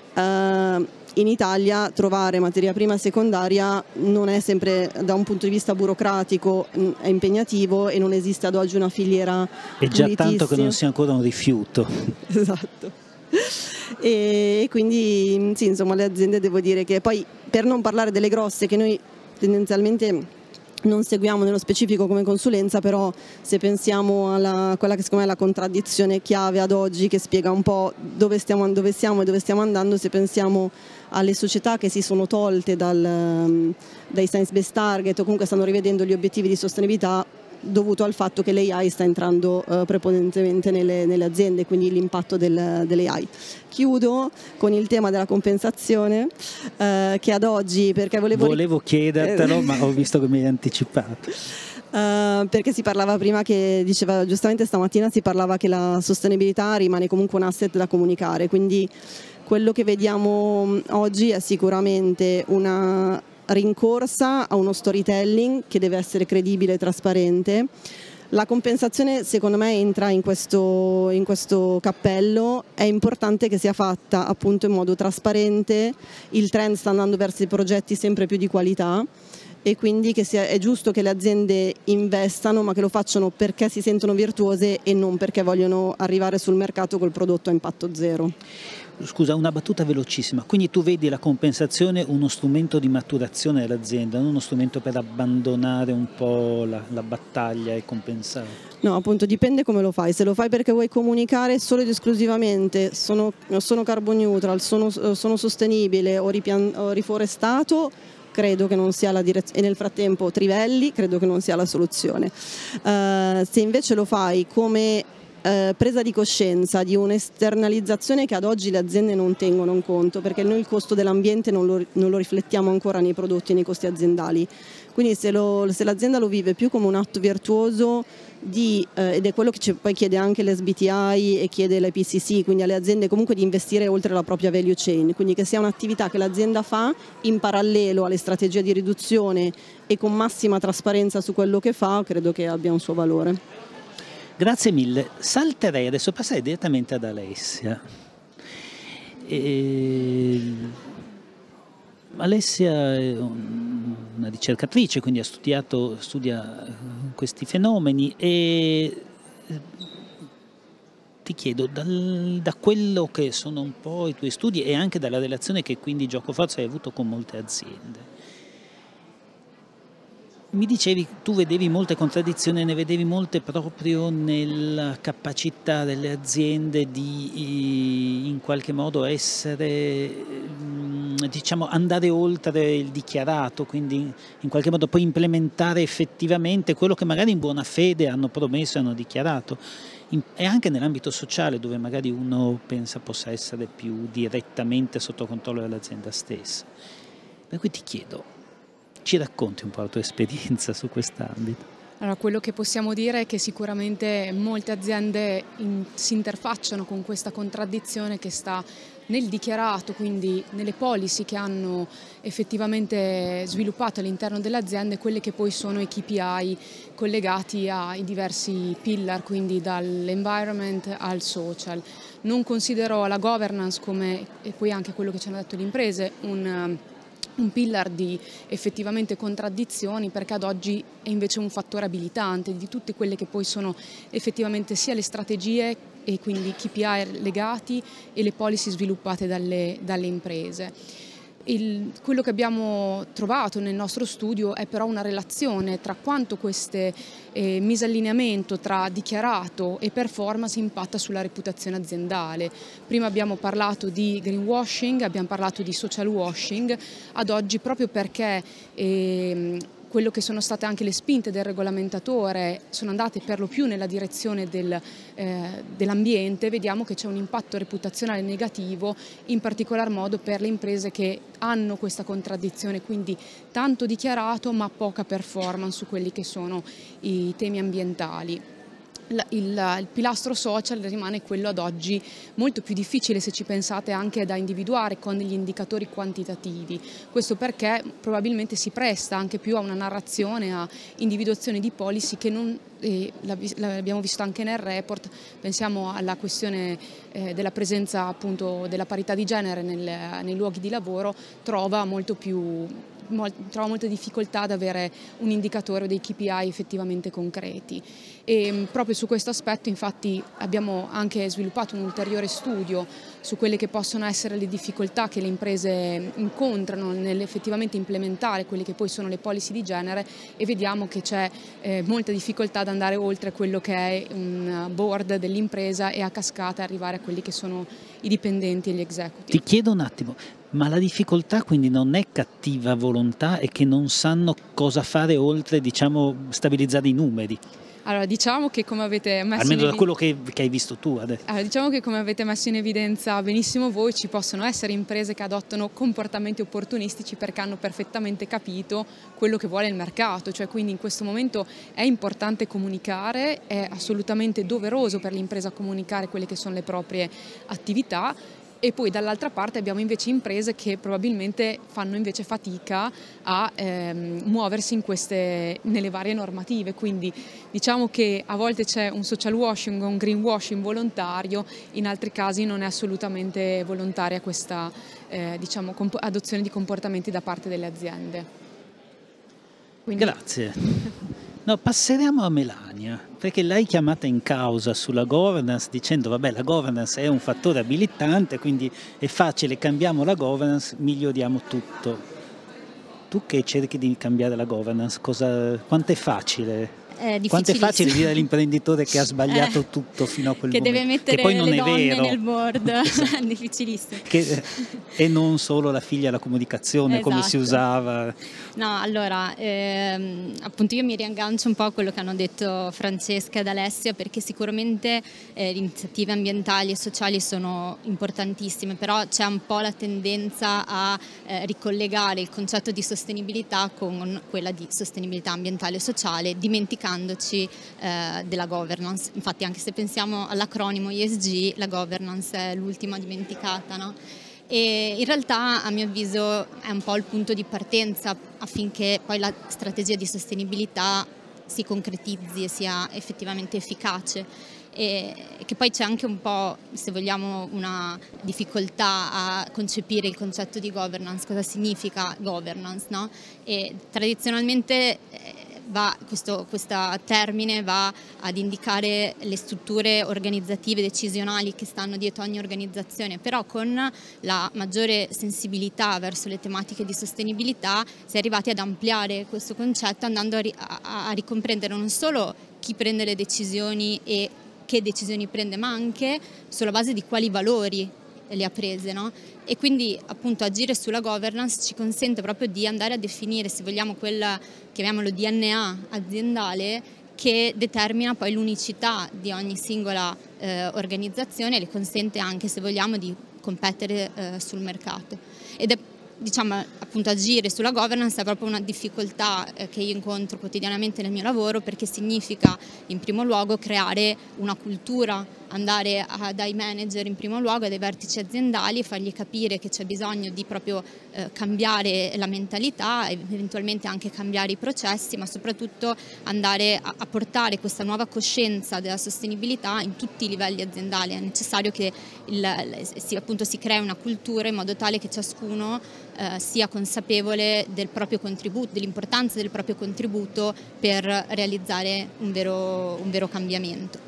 In Italia trovare materia prima secondaria non è sempre, da un punto di vista burocratico, è impegnativo, e non esiste ad oggi una filiera è già tanto che non sia ancora un rifiuto. Esatto. E quindi sì, insomma, le aziende, devo dire che poi, per non parlare delle grosse che noi tendenzialmente non seguiamo nello specifico come consulenza, però se pensiamo a quella che secondo me è la contraddizione chiave ad oggi, che spiega un po' dove siamo e dove stiamo andando, se pensiamo alle società che si sono tolte dai Science Based Target, o comunque stanno rivedendo gli obiettivi di sostenibilità, dovuto al fatto che l'AI sta entrando prepotentemente nelle aziende, quindi l'impatto dell'AI. Chiudo con il tema della compensazione, che ad oggi, perché volevo chiedertelo, ma ho visto che mi hai anticipato. Perché si parlava prima, che diceva giustamente stamattina, si parlava che la sostenibilità rimane comunque un asset da comunicare, quindi quello che vediamo oggi è sicuramente una rincorsa a uno storytelling che deve essere credibile e trasparente. La compensazione secondo me entra in questo cappello, è importante che sia fatta appunto in modo trasparente, il trend sta andando verso i progetti sempre più di qualità, e quindi è giusto che le aziende investano, ma che lo facciano perché si sentono virtuose e non perché vogliono arrivare sul mercato col prodotto a impatto zero. Scusa, una battuta velocissima. Quindi tu vedi la compensazione uno strumento di maturazione dell'azienda, non uno strumento per abbandonare un po' la battaglia e compensare? No, appunto dipende come lo fai. Se lo fai perché vuoi comunicare solo ed esclusivamente sono carbon neutral, sono sostenibile o riforestato, credo che non sia la direzione, e nel frattempo trivelli, credo che non sia la soluzione. Se invece lo fai come presa di coscienza di un'esternalizzazione che ad oggi le aziende non tengono in conto, perché noi il costo dell'ambiente non lo riflettiamo ancora nei prodotti e nei costi aziendali, quindi se l'azienda lo vive più come un atto virtuoso ed è quello che poi chiede anche l'SBTI e chiede l'IPCC, quindi alle aziende comunque di investire oltre la propria value chain, quindi che sia un'attività che l'azienda fa in parallelo alle strategie di riduzione e con massima trasparenza su quello che fa, credo che abbia un suo valore. Grazie mille. Salterei adesso, passerei direttamente ad Alessia. Alessia è una ricercatrice, quindi studia questi fenomeni e ti chiedo, da quello che sono un po' i tuoi studi e anche dalla relazione che quindi Giocoforza hai avuto con molte aziende, mi dicevi, tu vedevi molte contraddizioni, ne vedevi molte proprio nella capacità delle aziende di in qualche modo essere, diciamo, andare oltre il dichiarato, quindi in qualche modo poi implementare effettivamente quello che magari in buona fede hanno promesso e hanno dichiarato. E anche nell'ambito sociale, dove magari uno pensa possa essere più direttamente sotto controllo dell'azienda stessa. Per cui ti chiedo, ci racconti un po' la tua esperienza su quest'ambito? Allora, quello che possiamo dire è che sicuramente molte aziende si interfacciano con questa contraddizione che sta nel dichiarato, quindi nelle policy che hanno effettivamente sviluppato all'interno delle aziende, quelle che poi sono i KPI collegati ai diversi pillar, quindi dall'environment al social. Non considero la governance come, e poi anche quello che ci hanno detto le imprese, un pillar di effettivamente contraddizioni, perché ad oggi è invece un fattore abilitante di tutte quelle che poi sono effettivamente sia le strategie e quindi KPI legati e le policy sviluppate dalle imprese. Quello che abbiamo trovato nel nostro studio è però una relazione tra quanto questo misallineamento tra dichiarato e performance impatta sulla reputazione aziendale. Prima abbiamo parlato di greenwashing, abbiamo parlato di social washing, ad oggi proprio perché quello che sono state anche le spinte del regolamentatore sono andate per lo più nella direzione dell'ambiente, vediamo che c'è un impatto reputazionale negativo, in particolar modo per le imprese che hanno questa contraddizione, quindi tanto dichiarato ma poca performance su quelli che sono i temi ambientali. Il pilastro social rimane quello ad oggi molto più difficile, se ci pensate, anche da individuare con degli indicatori quantitativi. Questo perché probabilmente si presta anche più a una narrazione, a individuazione di policy che non, l'abbiamo visto anche nel report, pensiamo alla questione della presenza appunto della parità di genere nei luoghi di lavoro, trova molta difficoltà ad avere un indicatore o dei KPI effettivamente concreti. E proprio su questo aspetto infatti abbiamo anche sviluppato un ulteriore studio su quelle che possono essere le difficoltà che le imprese incontrano nell'effettivamente implementare quelle che poi sono le policy di genere, e vediamo che c'è molta difficoltà ad andare oltre quello che è un board dell'impresa e a cascata arrivare a quelli che sono i dipendenti e gli executive. Ti chiedo un attimo, ma la difficoltà quindi non è cattiva volontà, è che non sanno cosa fare oltre, diciamo, stabilizzare i numeri? Allora, diciamo che come avete messo almeno da quello che hai visto tu adesso. Allora, diciamo che come avete messo in evidenza benissimo voi, ci possono essere imprese che adottano comportamenti opportunistici perché hanno perfettamente capito quello che vuole il mercato, cioè quindi in questo momento è importante comunicare, è assolutamente doveroso per l'impresa comunicare quelle che sono le proprie attività. E poi dall'altra parte abbiamo invece imprese che probabilmente fanno invece fatica a muoversi nelle varie normative, quindi diciamo che a volte c'è un social washing o un green washing volontario, in altri casi non è assolutamente volontaria questa diciamo, adozione di comportamenti da parte delle aziende. Quindi... Grazie. No, passeremo a Melania, perché l'hai chiamata in causa sulla governance dicendo vabbè, la governance è un fattore abilitante, quindi è facile, cambiamo la governance, miglioriamo tutto. Tu che cerchi di cambiare la governance, quanto è facile? Quanto è facile dire all'imprenditore che ha sbagliato tutto fino a quel che momento? Deve mettere che poi non le è donne vero. nel board, è difficilissimo. E non solo la figlia alla comunicazione, Esatto. come si usava. No, allora, appunto io mi riaggancio un po' a quello che hanno detto Francesca ed Alessia, perché sicuramente le iniziative ambientali e sociali sono importantissime, però c'è un po' la tendenza a ricollegare il concetto di sostenibilità con quella di sostenibilità ambientale e sociale, dimenticandoci della governance. Infatti anche se pensiamo all'acronimo ESG, la governance è l'ultima dimenticata, no? E in realtà a mio avviso è un po' il punto di partenza affinché poi la strategia di sostenibilità si concretizzi e sia effettivamente efficace, e che poi c'è anche un po', se vogliamo, una difficoltà a concepire il concetto di governance, cosa significa governance, no? E tradizionalmente questo termine va ad indicare le strutture organizzative decisionali che stanno dietro ogni organizzazione, però con la maggiore sensibilità verso le tematiche di sostenibilità si è arrivati ad ampliare questo concetto, andando a ricomprendere non solo chi prende le decisioni e che decisioni prende, ma anche sulla base di quali valori le ha prese, no? E quindi appunto agire sulla governance ci consente proprio di andare a definire, se vogliamo, quel, chiamiamolo DNA aziendale, che determina poi l'unicità di ogni singola organizzazione e le consente anche, se vogliamo, di competere sul mercato. Ed è, diciamo, appunto, agire sulla governance è proprio una difficoltà che io incontro quotidianamente nel mio lavoro, perché significa in primo luogo creare una cultura, andare dai manager in primo luogo e dai vertici aziendali e fargli capire che c'è bisogno di proprio cambiare la mentalità, eventualmente anche cambiare i processi, ma soprattutto andare a portare questa nuova coscienza della sostenibilità in tutti i livelli aziendali. È necessario che appunto si crei una cultura in modo tale che ciascuno sia consapevole del proprio contributo, dell'importanza del proprio contributo per realizzare un vero cambiamento.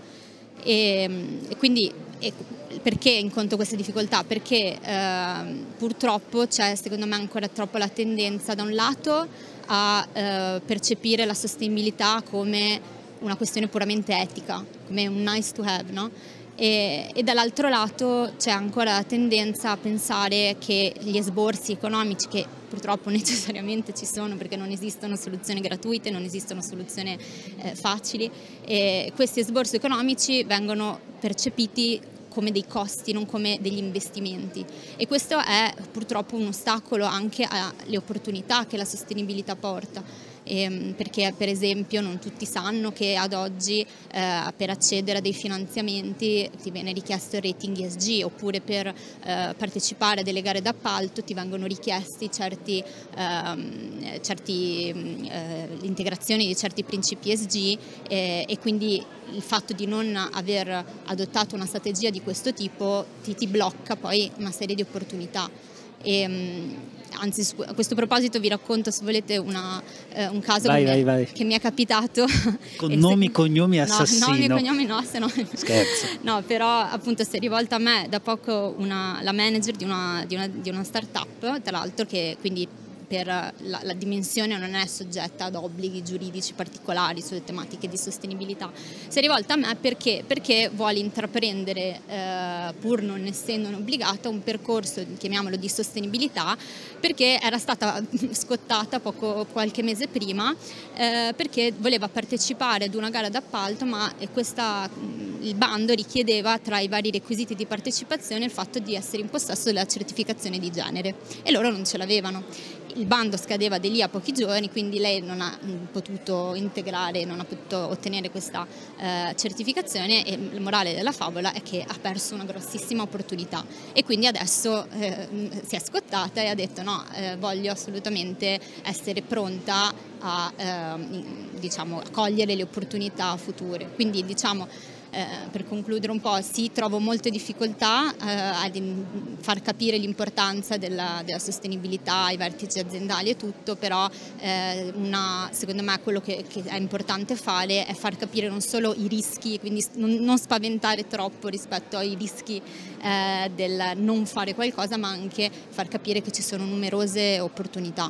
E quindi perché incontro queste difficoltà? Perché purtroppo c'è, secondo me, ancora troppo la tendenza, da un lato, a percepire la sostenibilità come una questione puramente etica, come un nice to have, no? E dall'altro lato c'è ancora la tendenza a pensare che gli esborsi economici, che purtroppo necessariamente ci sono perché non esistono soluzioni gratuite, non esistono soluzioni facili, e questi esborsi economici vengono percepiti come dei costi, non come degli investimenti, e questo è purtroppo un ostacolo anche alle opportunità che la sostenibilità porta. Perché per esempio non tutti sanno che ad oggi per accedere a dei finanziamenti ti viene richiesto il rating ESG, oppure per partecipare a delle gare d'appalto ti vengono richiesti l'integrazione di certi principi ESG, e quindi il fatto di non aver adottato una strategia di questo tipo ti blocca poi una serie di opportunità. Anzi, a questo proposito vi racconto, se volete, un caso che mi è capitato. Con nomi, cognomi, assassino. No, nomi, cognomi no, se no... Scherzo. No, però appunto si è rivolta a me da poco la manager di una startup, tra l'altro, che quindi per la dimensione non è soggetta ad obblighi giuridici particolari sulle tematiche di sostenibilità. Si è rivolta a me perché vuole intraprendere, pur non essendo obbligata, un percorso, chiamiamolo, di sostenibilità, perché era stata scottata qualche mese prima, perché voleva partecipare ad una gara d'appalto, ma il bando richiedeva, tra i vari requisiti di partecipazione, il fatto di essere in possesso della certificazione di genere, e loro non ce l'avevano. Il bando scadeva di lì a pochi giorni, quindi lei non ha potuto integrare, non ha potuto ottenere questa certificazione, e la morale della favola è che ha perso una grossissima opportunità, e quindi adesso si è scottata e ha detto no, voglio assolutamente essere pronta a cogliere le opportunità future. Quindi per concludere un po', sì, trovo molte difficoltà a far capire l'importanza della sostenibilità ai vertici aziendali e tutto, però secondo me quello che è importante fare è far capire non solo i rischi, quindi non spaventare troppo rispetto ai rischi del non fare qualcosa, ma anche far capire che ci sono numerose opportunità.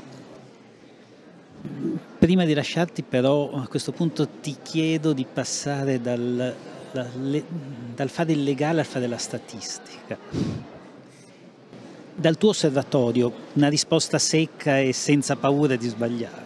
Prima di lasciarti però a questo punto ti chiedo di passare dal fare il legale al fare la statistica. Dal tuo osservatorio, una risposta secca e senza paura di sbagliare.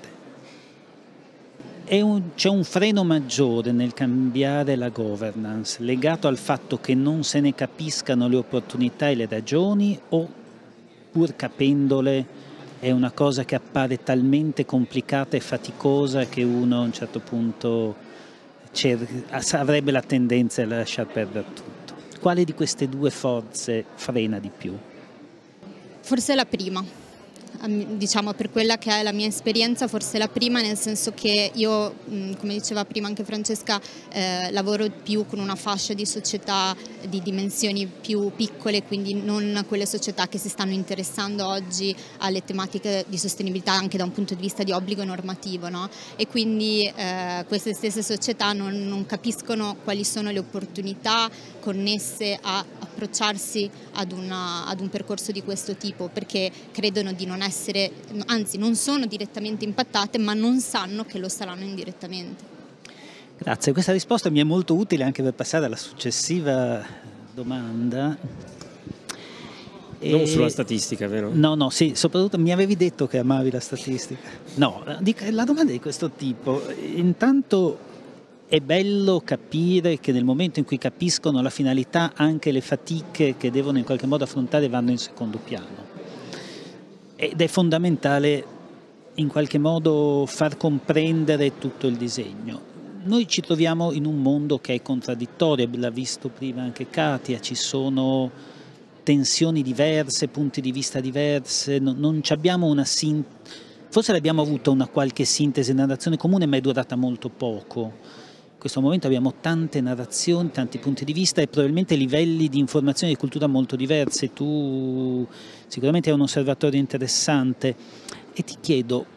C'è un freno maggiore nel cambiare la governance legato al fatto che non se ne capiscano le opportunità e le ragioni, o pur capendole è una cosa che appare talmente complicata e faticosa che uno a un certo punto avrebbe la tendenza a lasciar perdere tutto? Quale di queste due forze frena di più? Forse la prima, diciamo, per quella che è la mia esperienza, forse la prima, nel senso che io, come diceva prima anche Francesca, lavoro più con una fascia di società di dimensioni più piccole, quindi non quelle società che si stanno interessando oggi alle tematiche di sostenibilità anche da un punto di vista di obbligo normativo, no? E quindi queste stesse società non capiscono quali sono le opportunità connesse a approcciarsi ad un percorso di questo tipo, perché credono di non essere, anzi non sono direttamente impattate, ma non sanno che lo saranno indirettamente. Grazie, questa risposta mi è molto utile anche per passare alla successiva domanda. Non sulla statistica, vero? No, sì, soprattutto mi avevi detto che amavi la statistica. No, la domanda è di questo tipo. Intanto è bello capire che nel momento in cui capiscono la finalità, anche le fatiche che devono in qualche modo affrontare vanno in secondo piano. Ed è fondamentale in qualche modo far comprendere tutto il disegno. Noi ci troviamo in un mondo che è contraddittorio, l'ha visto prima anche Katia, ci sono tensioni diverse, punti di vista diverse, non abbiamo una forse abbiamo avuto una qualche sintesi, narrazione comune, ma è durata molto poco. In questo momento abbiamo tante narrazioni, tanti punti di vista e probabilmente livelli di informazione e di cultura molto diversi. Tu sicuramente hai un osservatorio interessante e ti chiedo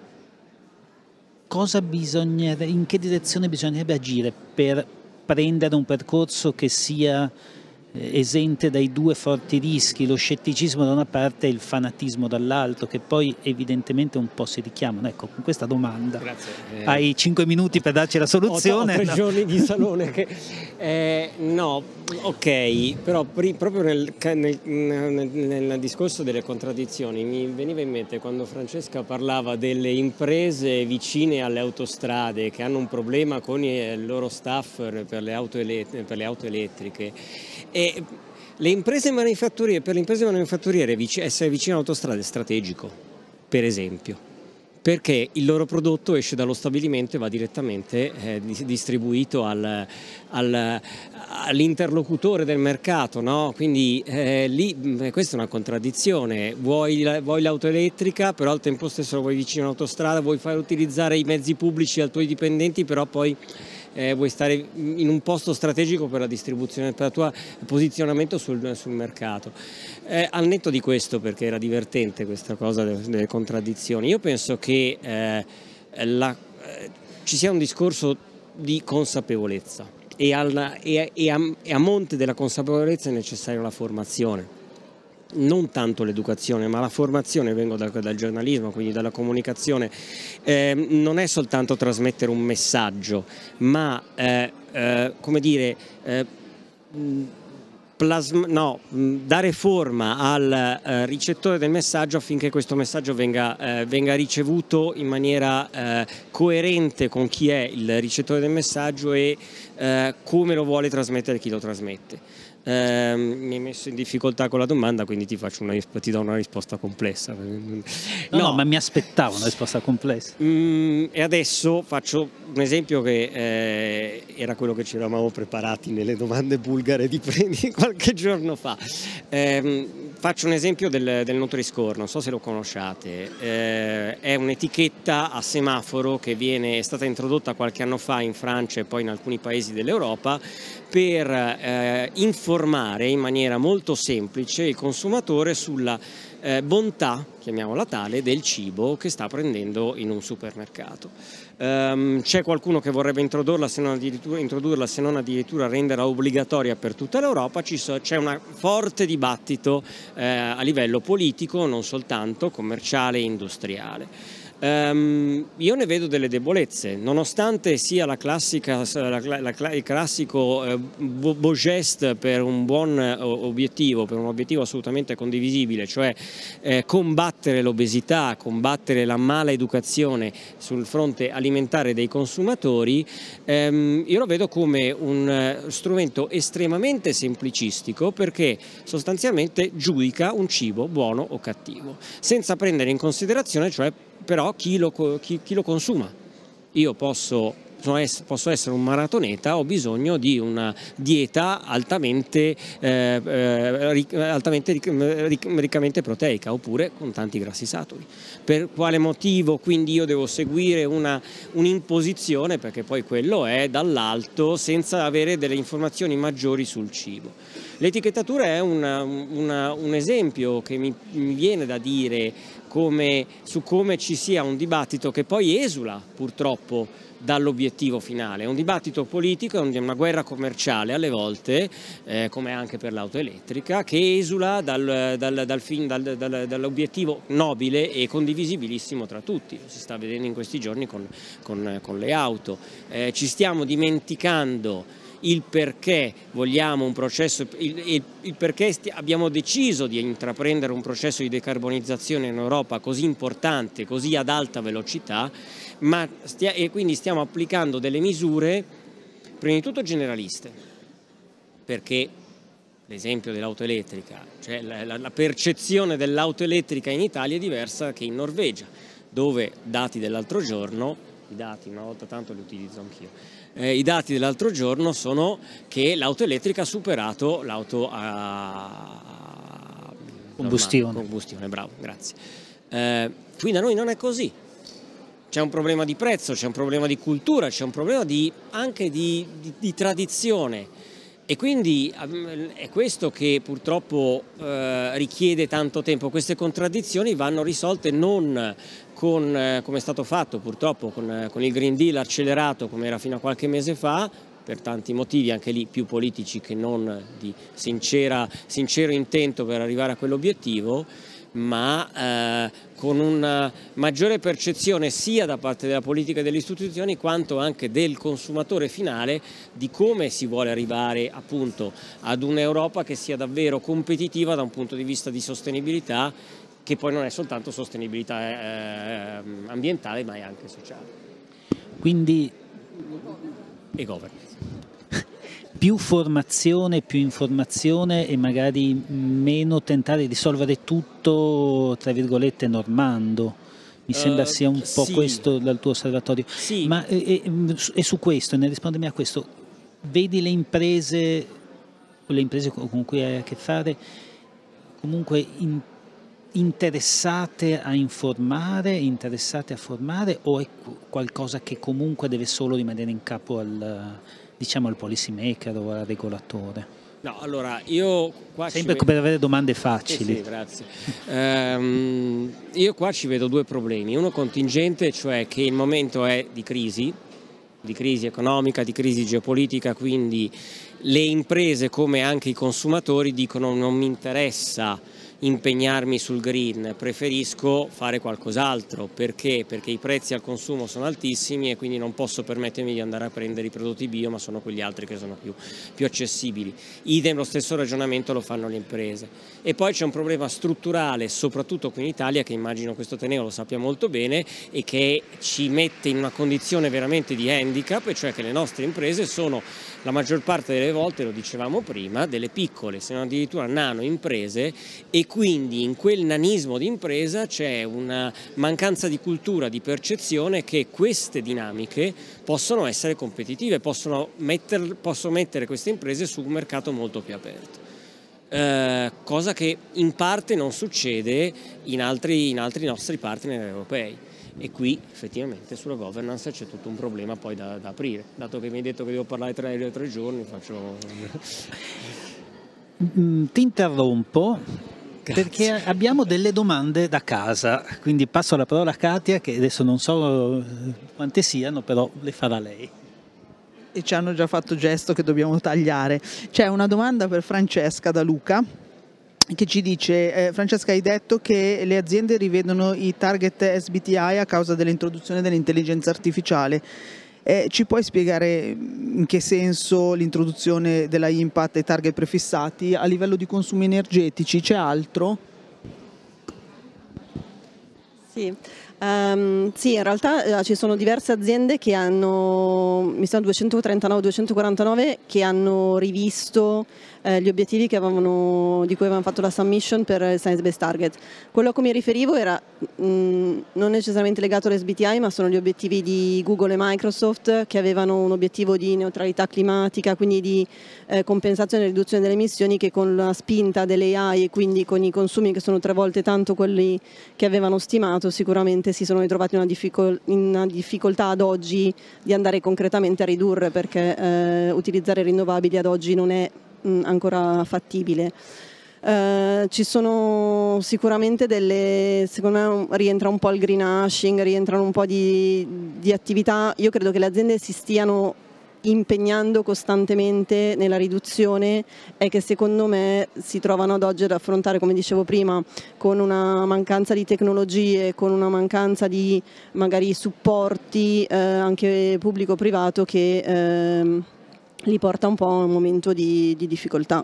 in che direzione bisognerebbe agire per prendere un percorso che sia esente dai due forti rischi, lo scetticismo da una parte e il fanatismo dall'altro, che poi evidentemente un po' si richiamano. Ecco, con questa domanda. Grazie. Hai 5 minuti per darci la soluzione. Ho 3 giorni di salone no, ok, però proprio nel discorso delle contraddizioni mi veniva in mente quando Francesca parlava delle imprese vicine alle autostrade che hanno un problema con il loro staff per le auto elettriche. E le imprese manifatturiere, per le imprese manifatturiere essere vicino all'autostrada è strategico, per esempio, perché il loro prodotto esce dallo stabilimento e va direttamente distribuito all'interlocutore del mercato, no? Quindi lì questa è una contraddizione, vuoi l'auto elettrica, però al tempo stesso lo vuoi vicino all'autostrada, vuoi fare utilizzare i mezzi pubblici ai tuoi dipendenti, però poi vuoi stare in un posto strategico per la distribuzione, per il tuo posizionamento sul mercato. Al netto di questo, perché era divertente questa cosa delle contraddizioni, io penso che ci sia un discorso di consapevolezza e a monte della consapevolezza è necessaria la formazione. Non tanto l'educazione, ma la formazione, vengo dal giornalismo, quindi dalla comunicazione, non è soltanto trasmettere un messaggio, ma come dire, dare forma al ricettore del messaggio affinché questo messaggio venga ricevuto in maniera coerente con chi è il ricettore del messaggio e come lo vuole trasmettere chi lo trasmette. Mi hai messo in difficoltà con la domanda, quindi ti do una risposta complessa. No, ma mi aspettavo una risposta complessa. E adesso faccio un esempio che era quello che ci eravamo preparati nelle domande bulgare di qualche giorno fa. Faccio un esempio del Nutri-Score, non so se lo conosciate, è un'etichetta a semaforo che è stata introdotta qualche anno fa in Francia e poi in alcuni paesi dell'Europa per informare in maniera molto semplice il consumatore sulla bontà, chiamiamola tale, del cibo che sta prendendo in un supermercato. C'è qualcuno che vorrebbe introdurla, se non addirittura renderla obbligatoria per tutta l'Europa. C'è un forte dibattito a livello politico, non soltanto commerciale e industriale. Io ne vedo delle debolezze, nonostante sia il classico beau geste per un buon obiettivo, per un obiettivo assolutamente condivisibile, cioè combattere l'obesità, combattere la mala educazione sul fronte alimentare dei consumatori. Io lo vedo come un strumento estremamente semplicistico, perché sostanzialmente giudica un cibo buono o cattivo, senza prendere in considerazione cioè però chi lo consuma. Io posso essere un maratoneta, ho bisogno di una dieta altamente riccamente proteica, oppure con tanti grassi saturi. Per quale motivo quindi io devo seguire un'imposizione, perché poi quello è dall'alto, senza avere delle informazioni maggiori sul cibo? L'etichettatura è un esempio che mi viene da dire su come ci sia un dibattito che poi esula purtroppo dall'obiettivo finale. È un dibattito politico, è una guerra commerciale alle volte, come anche per l'auto elettrica, che esula dall'obiettivo nobile e condivisibilissimo tra tutti. Lo si sta vedendo in questi giorni con le auto. Ci stiamo dimenticando il perché vogliamo un processo, il perché abbiamo deciso di intraprendere un processo di decarbonizzazione in Europa così importante, così ad alta velocità, e quindi stiamo applicando delle misure prima di tutto generaliste, perché l'esempio dell'auto elettrica, cioè la percezione dell'auto elettrica in Italia è diversa che in Norvegia, dove dati dell'altro giorno, una volta tanto li utilizzo anch'io, i dati dell'altro giorno sono che l'auto elettrica ha superato l'auto a combustione, bravo, grazie. Qui da noi non è così. C'è un problema di prezzo, c'è un problema di cultura, c'è un problema anche di tradizione, e quindi è questo che purtroppo richiede tanto tempo. Queste contraddizioni vanno risolte non come è stato fatto purtroppo con il Green Deal accelerato, come era fino a qualche mese fa, per tanti motivi anche lì più politici che non di sincero intento per arrivare a quell'obiettivo, ma con una maggiore percezione sia da parte della politica e delle istituzioni quanto anche del consumatore finale di come si vuole arrivare appunto ad un'Europa che sia davvero competitiva da un punto di vista di sostenibilità, che poi non è soltanto sostenibilità ambientale ma è anche sociale. Quindi e governance. Più formazione, più informazione e magari meno tentare di risolvere tutto, tra virgolette, normando. Mi sembra sia un po' sì. Questo dal tuo osservatorio. Sì. Ma e su questo, nel rispondermi a questo, vedi le imprese con cui hai a che fare comunque interessate a informare, interessate a formare, o è qualcosa che comunque deve solo rimanere in capo al policy maker o al regolatore? No, allora io qua sempre per avere domande facili. Sì, grazie. Io qua ci vedo due problemi. Uno contingente, cioè che il momento è di crisi economica, di crisi geopolitica, quindi le imprese come anche i consumatori dicono non mi interessa impegnarmi sul green, preferisco fare qualcos'altro. Perché? Perché i prezzi al consumo sono altissimi e quindi non posso permettermi di andare a prendere i prodotti bio, ma sono quegli altri che sono più accessibili. Idem, lo stesso ragionamento lo fanno le imprese. E poi c'è un problema strutturale, soprattutto qui in Italia, che immagino questo Teneo lo sappia molto bene e che ci mette in una condizione veramente di handicap, e cioè che le nostre imprese sono la maggior parte delle volte, lo dicevamo prima, delle piccole, se non addirittura nano imprese, e quindi in quel nanismo di impresa c'è una mancanza di cultura, di percezione che queste dinamiche possono essere competitive, possono mettere queste imprese su un mercato molto più aperto. cosa che in parte non succede in altri nostri partner europei. E qui effettivamente sulla governance c'è tutto un problema poi da aprire. Dato che mi hai detto che devo parlare 3 giorni, faccio... Ti interrompo. Grazie. Perché abbiamo delle domande da casa, quindi passo la parola a Katia, che adesso non so quante siano, però le farà lei. E ci hanno già fatto gesto che dobbiamo tagliare. C'è una domanda per Francesca da Luca che ci dice: Francesca, hai detto che le aziende rivedono i target SBTI a causa dell'introduzione dell'intelligenza artificiale. Ci puoi spiegare in che senso l'introduzione della impact e target prefissati? A livello di consumi energetici c'è altro? Sì. Sì, in realtà ci sono diverse aziende che hanno, mi sembra 239-249, che hanno rivisto gli obiettivi di cui avevano fatto la submission per il Science Based Target. Quello a cui mi riferivo era non necessariamente legato all'SBTI, ma sono gli obiettivi di Google e Microsoft, che avevano un obiettivo di neutralità climatica, quindi di compensazione e riduzione delle emissioni, che con la spinta delle AI e quindi con i consumi che sono 3 volte tanto quelli che avevano stimato, sicuramente si sono ritrovati in una difficoltà ad oggi di andare concretamente a ridurre, perché utilizzare rinnovabili ad oggi non è ancora fattibile. Ci sono sicuramente secondo me rientra un po' il greenwashing, rientrano un po' di attività. Io credo che le aziende si stiano impegnando costantemente nella riduzione, e che secondo me si trovano ad oggi ad affrontare, come dicevo prima, con una mancanza di tecnologie, con una mancanza di magari supporti anche pubblico-privato, che li porta un po' a un momento di difficoltà.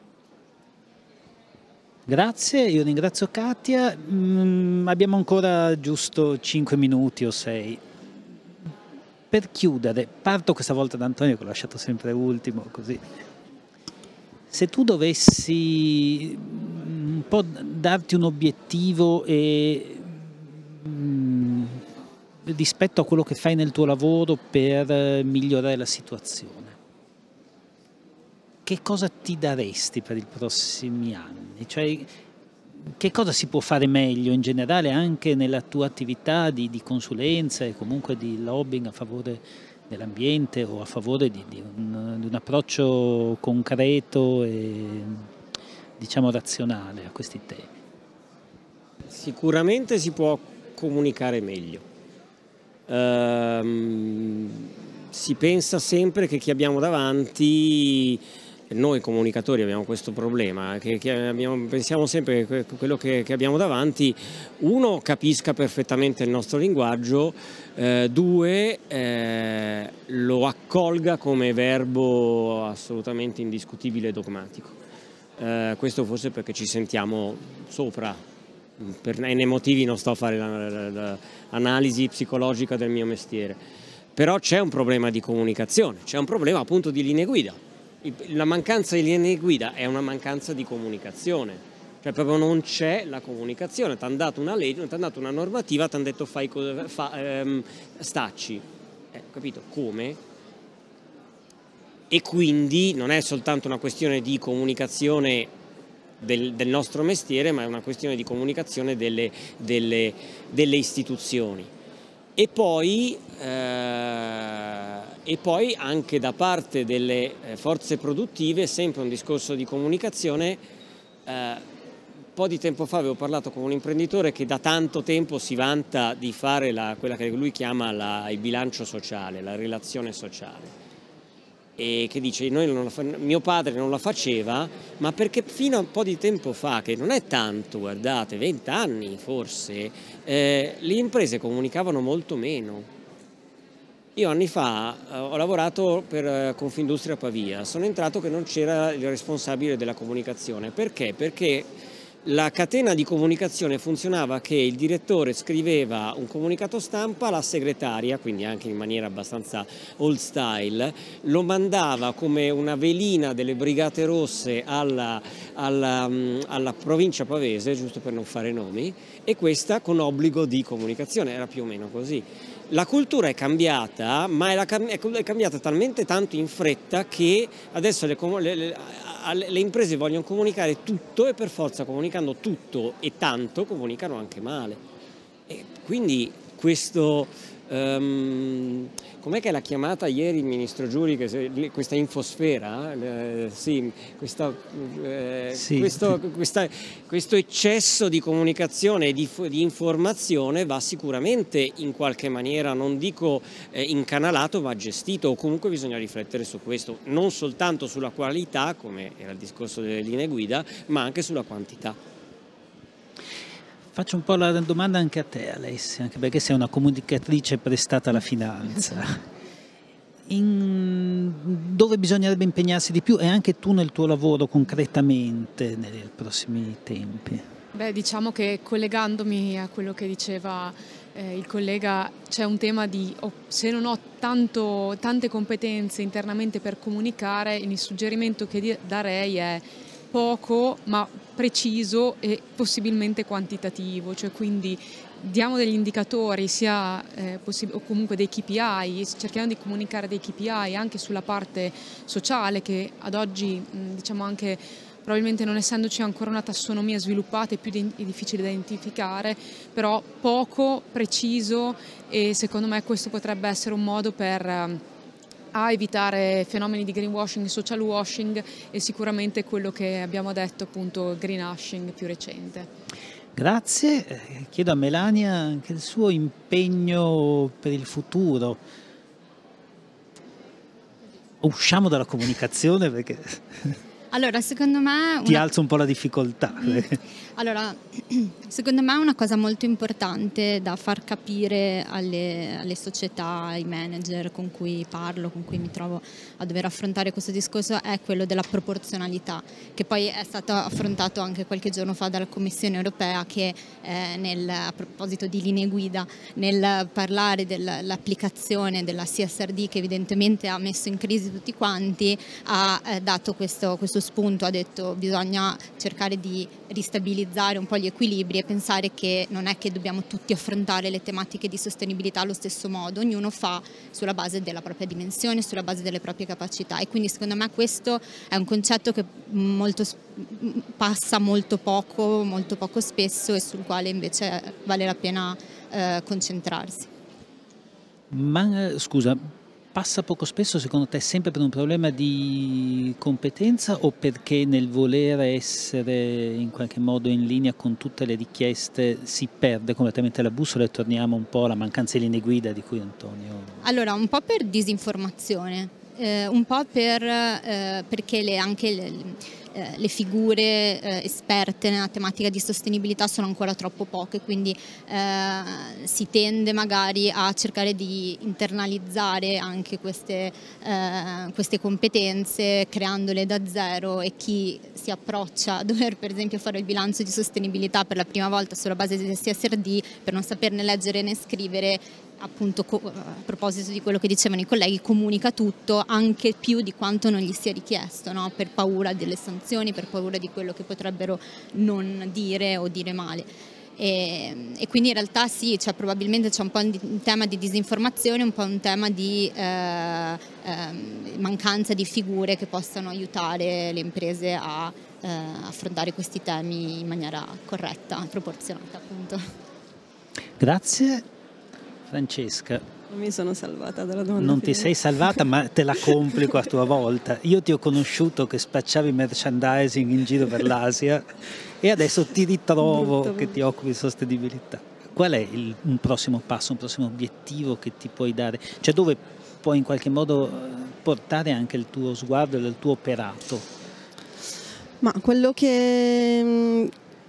Grazie, io ringrazio Katia. Abbiamo ancora giusto 5 minuti o 6. Per chiudere, parto questa volta da Antonio, che l'ho lasciato sempre ultimo, così. Se tu dovessi un po' darti un obiettivo rispetto a quello che fai nel tuo lavoro per migliorare la situazione, che cosa ti daresti per i prossimi anni? Cioè, che cosa si può fare meglio in generale anche nella tua attività di consulenza e comunque di lobbying a favore dell'ambiente o a favore di un approccio concreto e diciamo razionale a questi temi? Sicuramente si può comunicare meglio. Si pensa sempre che chi abbiamo davanti... Noi comunicatori abbiamo questo problema, pensiamo sempre che quello che abbiamo davanti, uno, capisca perfettamente il nostro linguaggio, 2, lo accolga come verbo assolutamente indiscutibile e dogmatico. Questo forse perché ci sentiamo sopra, per N motivi non sto a fare l'analisi psicologica del mio mestiere, però c'è un problema di comunicazione, c'è un problema appunto di linee guida. La mancanza di linee guida è una mancanza di comunicazione, cioè proprio non c'è la comunicazione. Ti hanno dato una legge, ti hanno dato una normativa, ti hanno detto stacci, capito? Come? E quindi non è soltanto una questione di comunicazione del nostro mestiere, ma è una questione di comunicazione delle istituzioni. E poi anche da parte delle forze produttive, sempre un discorso di comunicazione. Un po' di tempo fa avevo parlato con un imprenditore che da tanto tempo si vanta di fare quella che lui chiama il bilancio sociale, la relazione sociale, e che dice mio padre non la faceva, ma perché fino a un po' di tempo fa, che non è tanto, guardate, 20 anni forse, le imprese comunicavano molto meno. Io anni fa ho lavorato per Confindustria Pavia, sono entrato che non c'era il responsabile della comunicazione. Perché? Perché la catena di comunicazione funzionava che il direttore scriveva un comunicato stampa, la segretaria, quindi anche in maniera abbastanza old style, lo mandava come una velina delle Brigate Rosse alla provincia pavese, giusto per non fare nomi, e questa con obbligo di comunicazione, era più o meno così. La cultura è cambiata, ma è cambiata talmente tanto in fretta che adesso le imprese vogliono comunicare tutto, e per forza, comunicando tutto e tanto, comunicano anche male. E quindi questo... com'è che l'ha chiamata ieri il ministro Giuri, questa infosfera? Questo eccesso di comunicazione e di informazione va sicuramente in qualche maniera, non dico incanalato, ma gestito, o comunque bisogna riflettere su questo, non soltanto sulla qualità, come era il discorso delle linee guida, ma anche sulla quantità. Faccio un po' la domanda anche a te, Alessia, anche perché sei una comunicatrice prestata alla finanza. Dove bisognerebbe impegnarsi di più, e anche tu nel tuo lavoro concretamente nei prossimi tempi? Beh, diciamo che, collegandomi a quello che diceva il collega, c'è un tema di se non ho tante competenze internamente per comunicare, il suggerimento che darei è poco ma preciso e possibilmente quantitativo, cioè quindi diamo degli indicatori sia o comunque dei KPI, cerchiamo di comunicare dei KPI anche sulla parte sociale, che ad oggi diciamo anche probabilmente non essendoci ancora una tassonomia sviluppata è più difficile da identificare, però poco, preciso, e secondo me questo potrebbe essere un modo per evitare fenomeni di greenwashing, social washing, e sicuramente quello che abbiamo detto, appunto, greenwashing più recente. Grazie. Chiedo a Melania anche il suo impegno per il futuro. Usciamo dalla comunicazione perché allora, secondo me ti alzo un po' la difficoltà. Allora, secondo me una cosa molto importante da far capire alle società, ai manager con cui parlo, con cui mi trovo a dover affrontare questo discorso, è quello della proporzionalità, che poi è stato affrontato anche qualche giorno fa dalla Commissione europea, che a proposito di linee guida, nel parlare dell'applicazione della CSRD, che evidentemente ha messo in crisi tutti quanti, ha dato questo spunto, ha detto bisogna cercare di ristabilizzare un po' gli equilibri e pensare che non è che dobbiamo tutti affrontare le tematiche di sostenibilità allo stesso modo, ognuno fa sulla base della propria dimensione, sulla base delle proprie capacità, e quindi secondo me questo è un concetto che passa molto poco spesso, e sul quale invece vale la pena concentrarsi. Ma scusa, passa poco spesso secondo te sempre per un problema di competenza, o perché nel voler essere in qualche modo in linea con tutte le richieste si perde completamente la bussola e torniamo un po' alla mancanza di linee guida di cui Antonio... Allora, un po' per disinformazione, un po' perché anche le figure esperte nella tematica di sostenibilità sono ancora troppo poche, quindi si tende magari a cercare di internalizzare anche queste competenze, creandole da zero, e chi si approccia a dover per esempio fare il bilancio di sostenibilità per la prima volta sulla base del CSRD, per non saperne leggere né scrivere, appunto a proposito di quello che dicevano i colleghi, comunica tutto, anche più di quanto non gli sia richiesto, no? Per paura delle sanzioni, per paura di quello che potrebbero non dire o dire male. E quindi in realtà sì, probabilmente c'è un po' un tema di disinformazione, un po' un tema di mancanza di figure che possano aiutare le imprese a affrontare questi temi in maniera corretta, proporzionata, appunto. Grazie. Francesca, non mi sono salvata dalla domanda. Non ti sei salvata, ma te la complico a tua volta. Io ti ho conosciuto che spacciavi merchandising in giro per l'Asia e adesso ti ritrovo che ti occupi di sostenibilità. Qual è un prossimo passo, un prossimo obiettivo che ti puoi dare? Cioè dove puoi in qualche modo portare anche il tuo sguardo e il tuo operato? Ma quello che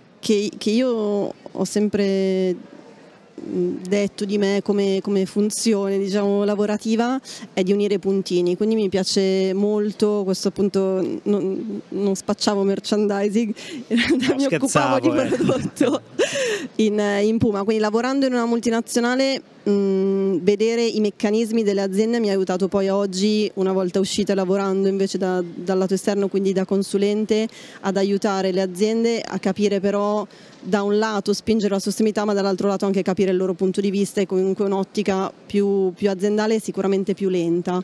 io ho sempre detto di me come funzione, diciamo, lavorativa, è di unire puntini, quindi mi piace molto questo, appunto, non spacciavo merchandising, in realtà mi occupavo di prodotto in Puma, quindi lavorando in una multinazionale vedere i meccanismi delle aziende mi ha aiutato poi oggi, una volta uscita lavorando invece dal lato esterno, quindi da consulente, ad aiutare le aziende a capire però da un lato spingere la sostenibilità, ma dall'altro lato anche capire il loro punto di vista e comunque un'ottica più aziendale e sicuramente più lenta.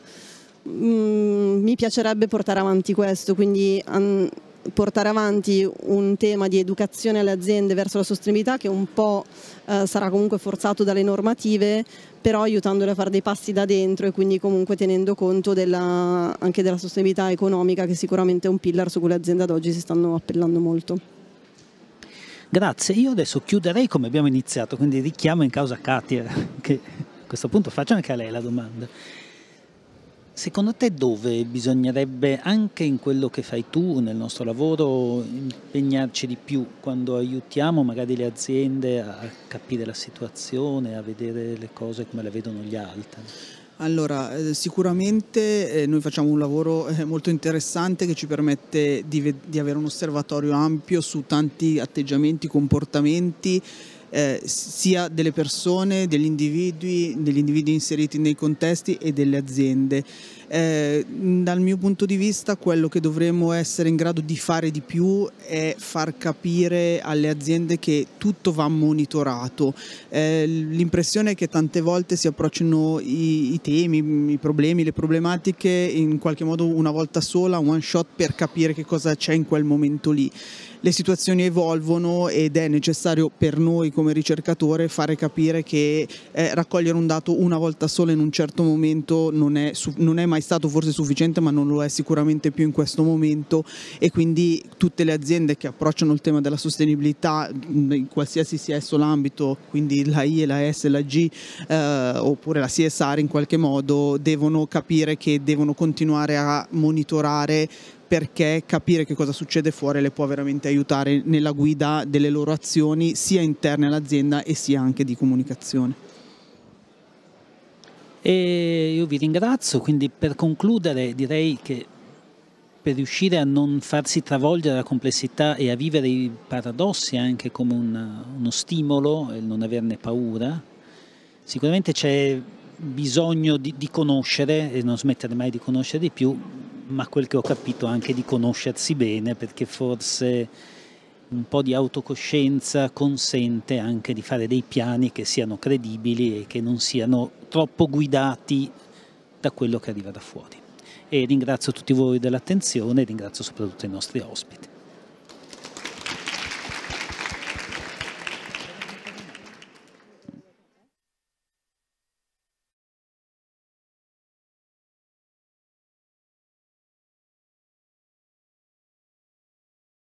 Mi piacerebbe portare avanti questo, quindi portare avanti un tema di educazione alle aziende verso la sostenibilità che un po' sarà comunque forzato dalle normative, però aiutandole a fare dei passi da dentro e quindi comunque tenendo conto anche della sostenibilità economica, che sicuramente è un pillar su cui le aziende ad oggi si stanno appellando molto. Grazie, io adesso chiuderei come abbiamo iniziato, quindi richiamo in causa Katia, che a questo punto faccio anche a lei la domanda. Secondo te dove bisognerebbe, anche in quello che fai tu nel nostro lavoro, impegnarci di più quando aiutiamo magari le aziende a capire la situazione, a vedere le cose come le vedono gli altri? Allora, sicuramente noi facciamo un lavoro molto interessante che ci permette di avere un osservatorio ampio su tanti atteggiamenti, comportamenti, sia delle persone, degli individui inseriti nei contesti e delle aziende. Dal mio punto di vista quello che dovremmo essere in grado di fare di più è far capire alle aziende che tutto va monitorato. L'impressione è che tante volte si approcciano i temi, i problemi, le problematiche in qualche modo una volta sola, one shot, per capire che cosa c'è in quel momento lì. Le situazioni evolvono ed è necessario per noi come ricercatore fare capire che raccogliere un dato una volta sola in un certo momento non è mai stato forse sufficiente, ma non lo è sicuramente più in questo momento, e quindi tutte le aziende che approcciano il tema della sostenibilità in qualsiasi sia esso l'ambito, quindi la I e la S e la G oppure la CSR, in qualche modo devono capire che devono continuare a monitorare, perché capire che cosa succede fuori le può veramente aiutare nella guida delle loro azioni sia interne all'azienda e sia anche di comunicazione. E io vi ringrazio, quindi per concludere direi che per riuscire a non farsi travolgere dalla complessità e a vivere i paradossi anche come uno stimolo e non averne paura, sicuramente c'è bisogno di conoscere e non smettere mai di conoscere di più, ma quel che ho capito anche di conoscersi bene, perché forse un po' di autocoscienza consente anche di fare dei piani che siano credibili e che non siano troppo guidati da quello che arriva da fuori. E ringrazio tutti voi dell'attenzione e ringrazio soprattutto i nostri ospiti.